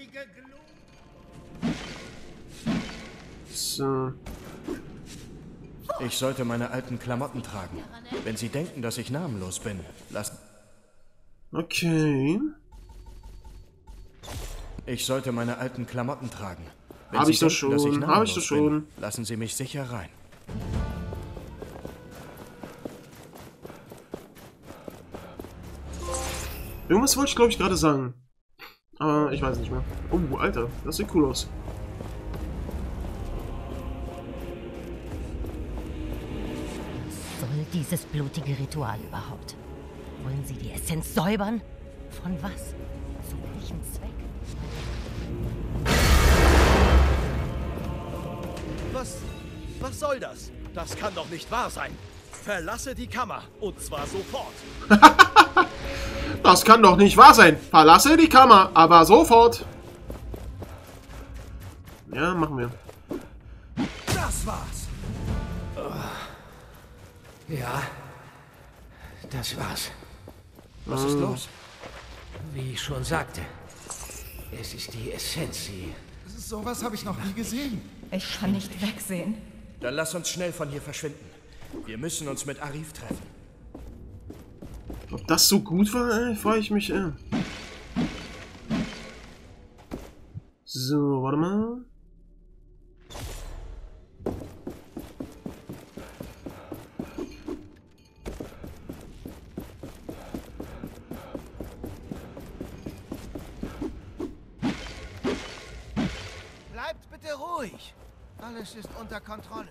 So. Ich sollte meine alten Klamotten tragen. Wenn Sie denken, dass ich namenlos bin, lassen... Okay. Ich sollte meine alten Klamotten tragen. Wenn Hab Sie ich doch denken, dass schon. Hab ich doch namenlos schon. bin, lassen Sie mich sicher rein. Irgendwas wollte ich, glaube ich, gerade sagen. Aber ich weiß nicht mehr. Oh, Alter, das sieht cool aus. Was soll dieses blutige Ritual überhaupt? Wollen Sie die Essenz säubern? Von was? Zu welchem Zweck? Was? Was soll das? Das kann doch nicht wahr sein. Verlasse die Kammer. Und zwar sofort. Das kann doch nicht wahr sein. Verlasse die Kammer, aber sofort. Ja, machen wir. Das war's. Ja, das war's. Was ist los? Wie ich schon sagte, es ist die Essenz, sie... Sowas habe ich noch nie gesehen. Ich kann nicht wegsehen. Dann lass uns schnell von hier verschwinden. Wir müssen uns mit Arif treffen. Ob das so gut war, äh, frage ich mich. Äh. So, warte mal. Bleibt bitte ruhig. Alles ist unter Kontrolle.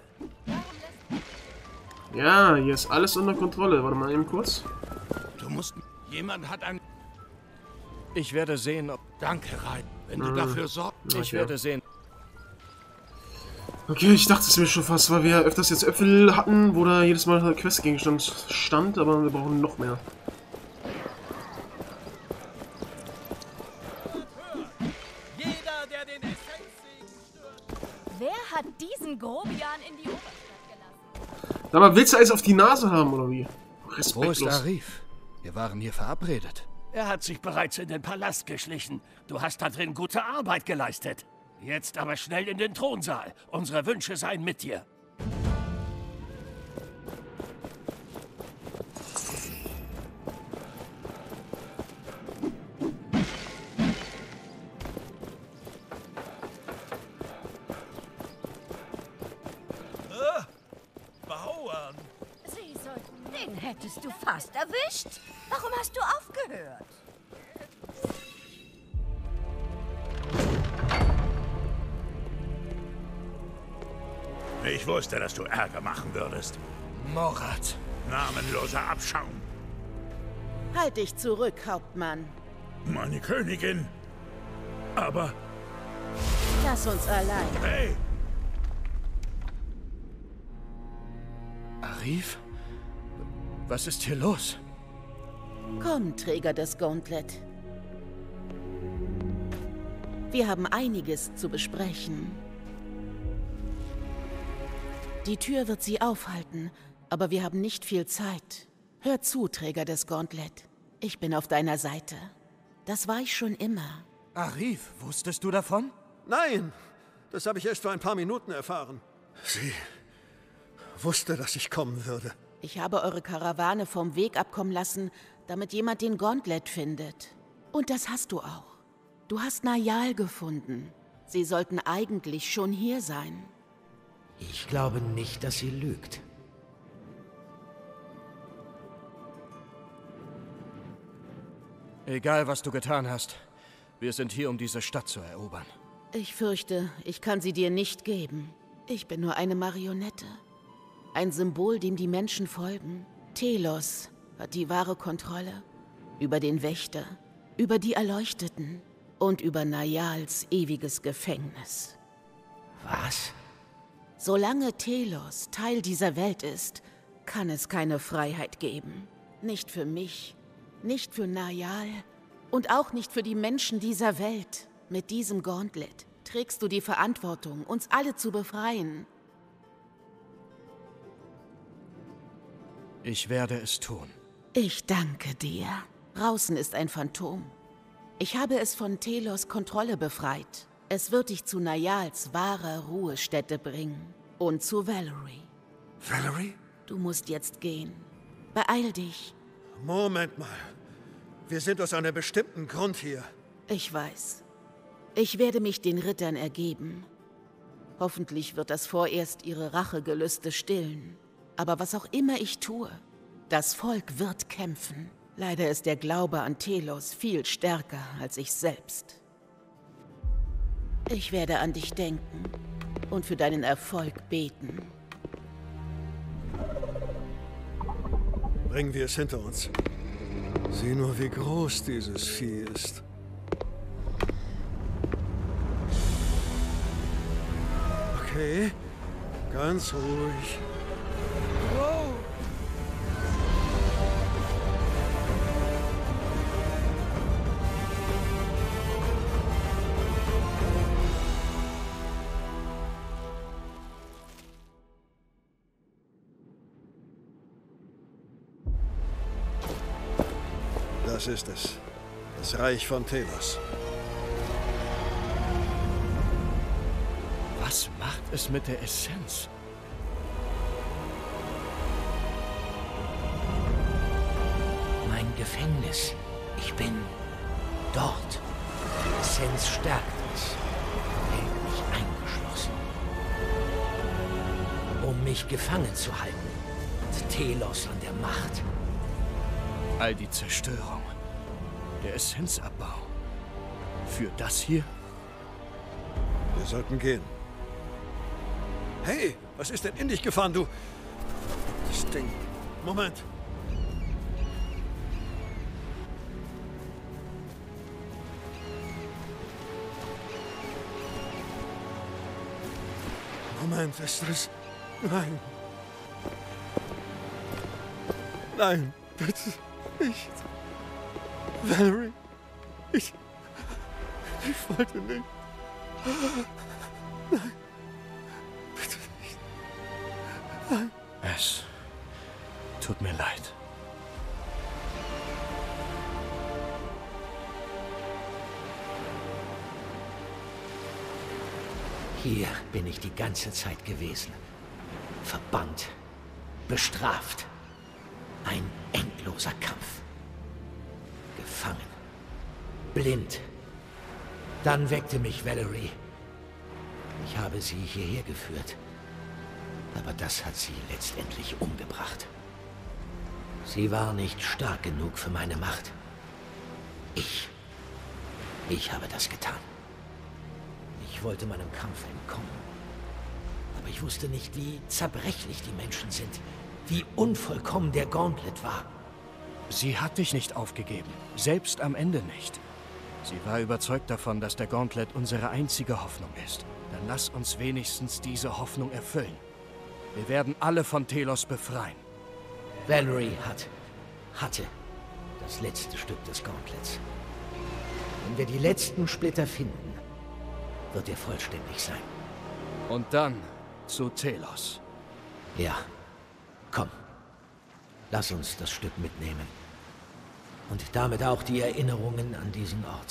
Ja, hier ist alles unter Kontrolle. Warte mal eben kurz. Du musst... Jemand hat ein... Ich werde sehen, ob... Danke, Rein. Wenn du Hm. dafür sorgst... Okay. Ich werde sehen... Okay, ich dachte es mir schon fast, weil wir ja öfters jetzt Äpfel hatten, wo da jedes Mal der Questgegenstand stand, aber wir brauchen noch mehr. Jeder, der den Essenzsegen stört. Wer hat diesen Grobian in die Oberstadt gelassen? Aber willst du alles auf die Nase haben, oder wie? Wo ist Respektlos. Arif? Wir waren hier verabredet. Er hat sich bereits in den Palast geschlichen. Du hast da drin gute Arbeit geleistet. Jetzt aber schnell in den Thronsaal. Unsere Wünsche seien mit dir. Bauern. Sie sollten den hättest du fast erwischt. Warum hast du aufgehört? Ich wusste, dass du Ärger machen würdest. Morat. Namenloser Abschaum. Halt dich zurück, Hauptmann. Meine Königin. Aber... Lass uns allein. Hey! Arif? Was ist hier los? Komm, Träger des Gauntlet. Wir haben einiges zu besprechen. Die Tür wird sie aufhalten, aber wir haben nicht viel Zeit. Hör zu, Träger des Gauntlet. Ich bin auf deiner Seite. Das war ich schon immer. Arif, wusstest du davon? Nein, das habe ich erst vor ein paar Minuten erfahren. Sie wusste, dass ich kommen würde. Ich habe eure Karawane vom Weg abkommen lassen, damit jemand den Gauntlet findet. Und das hast du auch. Du hast Nayal gefunden. Sie sollten eigentlich schon hier sein. Ich glaube nicht, dass sie lügt. Egal, was du getan hast, wir sind hier, um diese Stadt zu erobern. Ich fürchte, ich kann sie dir nicht geben. Ich bin nur eine Marionette. Ein Symbol, dem die Menschen folgen. Telos hat die wahre Kontrolle. Über den Wächter, über die Erleuchteten und über Nayals ewiges Gefängnis. Was? Solange Telos Teil dieser Welt ist, kann es keine Freiheit geben. Nicht für mich, nicht für Nayal und auch nicht für die Menschen dieser Welt. Mit diesem Gauntlet trägst du die Verantwortung, uns alle zu befreien. Ich werde es tun. Ich danke dir. Draußen ist ein Phantom. Ich habe es von Telos Kontrolle befreit. Es wird dich zu Nayals wahrer Ruhestätte bringen. Und zu Valerie. Valerie? Du musst jetzt gehen. Beeil dich. Moment mal. Wir sind aus einem bestimmten Grund hier. Ich weiß. Ich werde mich den Rittern ergeben. Hoffentlich wird das vorerst ihre Rachegelüste stillen. Aber was auch immer ich tue, das Volk wird kämpfen. Leider ist der Glaube an Telos viel stärker als ich selbst. Ich werde an dich denken und für deinen Erfolg beten. Bringen wir es hinter uns. Sieh nur, wie groß dieses Vieh ist. Okay, ganz ruhig. Wow. Das ist es. Das Reich von Telos. Was macht es mit der Essenz? Mein Gefängnis. Ich bin dort. Die Essenz stärkt es. Hält mich eingeschlossen. Um mich gefangen zu halten. Und Telos an der Macht. All die Zerstörung. Der Essenzabbau. Für das hier? Wir sollten gehen. Hey, was ist denn in dich gefahren, du? Das Ding. Moment. Moment, ist das... Nein. Nein, bitte nicht. Valerie, ich... Ich wollte nicht. Nein. Bitte nicht. Nein. Es tut mir leid. Hier bin ich die ganze Zeit gewesen. Verbannt. Bestraft. Ein endloser Kampf. Gefangen. Blind. Dann weckte mich Valerie. Ich habe sie hierher geführt. Aber das hat sie letztendlich umgebracht. Sie war nicht stark genug für meine Macht. Ich. Ich habe das getan. Ich wollte meinem Kampf entkommen. Aber ich wusste nicht, wie zerbrechlich die Menschen sind. Wie unvollkommen der Gauntlet war. Sie hat dich nicht aufgegeben. Selbst am Ende nicht. Sie war überzeugt davon, dass der Gauntlet unsere einzige Hoffnung ist. Dann lass uns wenigstens diese Hoffnung erfüllen. Wir werden alle von Telos befreien. Valerie hat, hatte das letzte Stück des Gauntlets. Wenn wir die letzten Splitter finden, wird er vollständig sein. Und dann zu Telos. Ja, komm. Lass uns das Stück mitnehmen. Und damit auch die Erinnerungen an diesen Ort.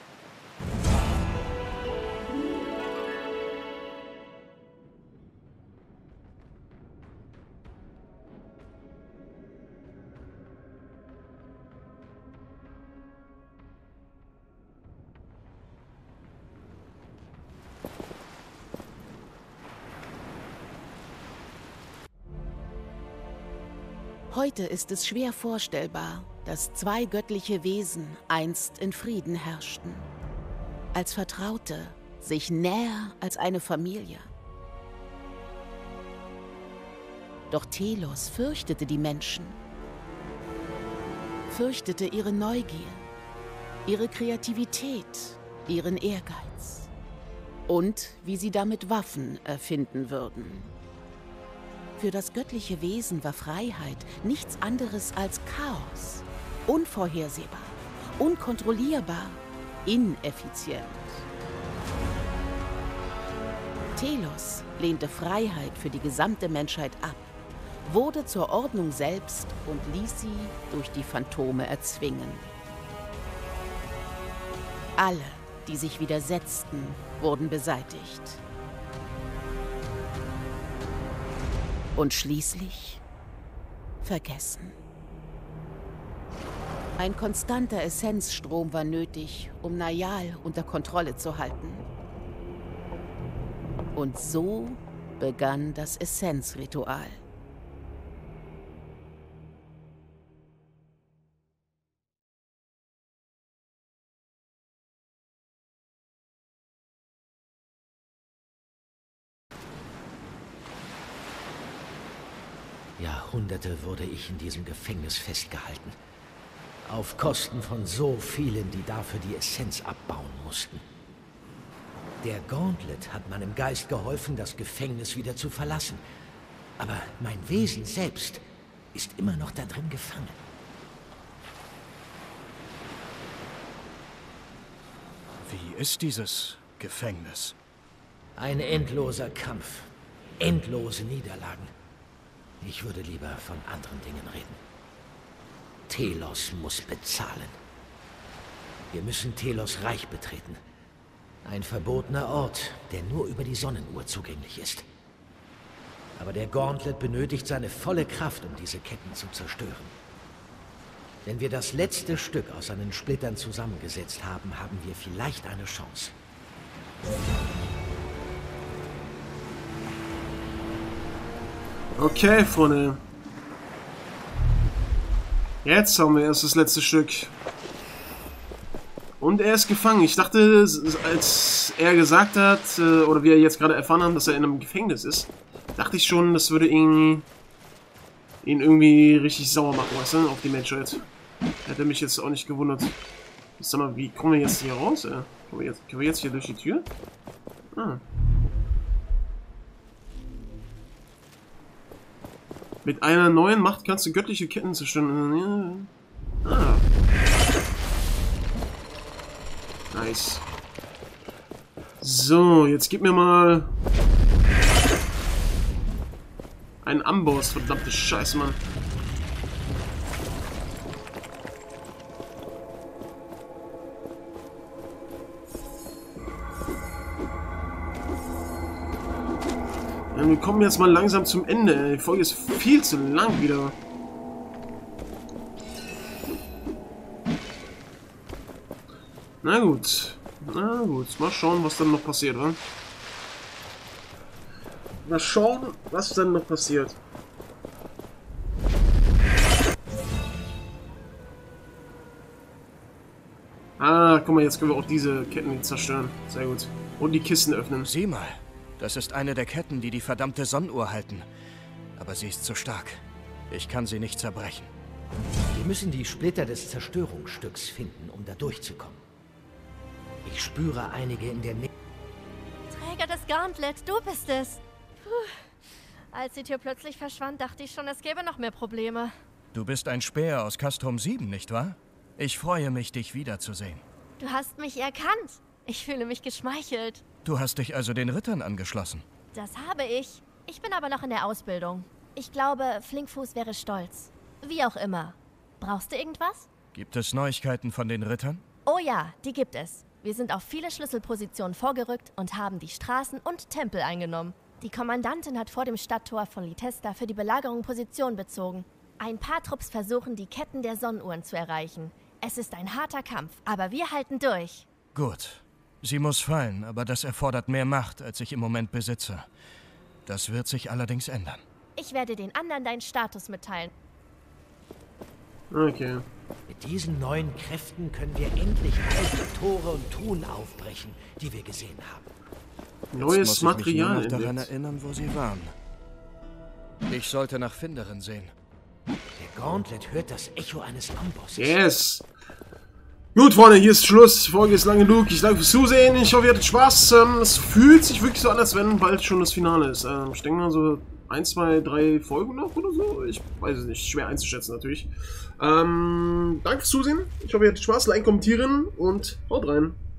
Heute ist es schwer vorstellbar, dass zwei göttliche Wesen einst in Frieden herrschten. Als Vertraute, sich näher als eine Familie. Doch Telos fürchtete die Menschen. Fürchtete ihre Neugier, ihre Kreativität, ihren Ehrgeiz. Und wie sie damit Waffen erfinden würden. Für das göttliche Wesen war Freiheit nichts anderes als Chaos. Unvorhersehbar, unkontrollierbar, ineffizient. Telos lehnte Freiheit für die gesamte Menschheit ab, wurde zur Ordnung selbst und ließ sie durch die Phantome erzwingen. Alle, die sich widersetzten, wurden beseitigt. Und schließlich vergessen. Ein konstanter Essenzstrom war nötig, um Nayal unter Kontrolle zu halten. Und so begann das Essenzritual. Jahrhunderte wurde ich in diesem Gefängnis festgehalten. Auf Kosten von so vielen, die dafür die Essenz abbauen mussten. Der Gauntlet hat meinem Geist geholfen, das Gefängnis wieder zu verlassen. Aber mein Wesen selbst ist immer noch da drin gefangen. Wie ist dieses Gefängnis? Ein endloser Kampf. Endlose Niederlagen. Ich würde lieber von anderen Dingen reden. Telos muss bezahlen. Wir müssen Telos Reich betreten. Ein verbotener Ort, der nur über die Sonnenuhr zugänglich ist. Aber der Gauntlet benötigt seine volle Kraft, um diese Ketten zu zerstören. Wenn wir das letzte Stück aus seinen Splittern zusammengesetzt haben, haben wir vielleicht eine Chance. Okay, Freunde. Jetzt haben wir erst das letzte Stück. Und er ist gefangen. Ich dachte, als er gesagt hat, oder wir jetzt gerade erfahren haben, dass er in einem Gefängnis ist, dachte ich schon, das würde ihn, ihn irgendwie richtig sauer machen, weißt du, auf die Menschheit. Hätte mich jetzt auch nicht gewundert. Sag mal, wie kommen wir jetzt hier raus, ey? Können wir jetzt, können wir jetzt hier durch die Tür? Ah. Mit einer neuen Macht kannst du göttliche Ketten zerstören. Ah. Nice. So, jetzt gib mir mal einen Amboss, verdammte Scheiße, Mann. Ja, wir kommen jetzt mal langsam zum Ende. Die Folge ist viel zu lang wieder. Na gut. Na gut. Mal schauen, was dann noch passiert, oder? Mal schauen, was dann noch passiert. guck mal, jetzt können wir auch diese Ketten zerstören. Sehr gut. Und die Kisten öffnen. Sieh mal, das ist eine der Ketten, die die verdammte Sonnenuhr halten. Aber sie ist zu stark. Ich kann sie nicht zerbrechen. Wir müssen die Splitter des Zerstörungsstücks finden, um da durchzukommen. Ich spüre einige in der Nähe. Träger des Gauntlet, du bist es. Puh. Als die Tür plötzlich verschwand, dachte ich schon, es gäbe noch mehr Probleme. Du bist ein Späher aus Castrum sieben, nicht wahr? Ich freue mich, dich wiederzusehen. Du hast mich erkannt. Ich fühle mich geschmeichelt. Du hast dich also den Rittern angeschlossen. Das habe ich. Ich bin aber noch in der Ausbildung. Ich glaube, Flinkfuß wäre stolz. Wie auch immer. Brauchst du irgendwas? Gibt es Neuigkeiten von den Rittern? Oh ja, die gibt es. Wir sind auf viele Schlüsselpositionen vorgerückt und haben die Straßen und Tempel eingenommen. Die Kommandantin hat vor dem Stadttor von Litesta für die Belagerung Position bezogen. Ein paar Trupps versuchen, die Ketten der Sonnenuhren zu erreichen. Es ist ein harter Kampf, aber wir halten durch. Gut. Sie muss fallen, aber das erfordert mehr Macht, als ich im Moment besitze. Das wird sich allerdings ändern. Ich werde den anderen deinen Status mitteilen. Okay. Mit diesen neuen Kräften können wir endlich alte Tore und Truhen aufbrechen, die wir gesehen haben. Neues Jetzt muss ich Material mich nur noch daran entdeckt. erinnern, wo sie waren. Ich sollte nach Finderin sehen. Der Gauntlet hört das Echo eines Ambosses. Yes! Gut, Freunde, hier ist Schluss. Die Folge ist lang genug. Ich danke fürs Zusehen. Ich hoffe, ihr hattet Spaß. Ähm, es fühlt sich wirklich so an, als wenn bald schon das Finale ist. Ähm, ich denke mal so ein, zwei, drei Folgen noch oder so. Ich weiß es nicht. Schwer einzuschätzen natürlich. Ähm, danke fürs Zusehen. Ich hoffe, ihr hattet Spaß. Like, kommentieren und haut rein.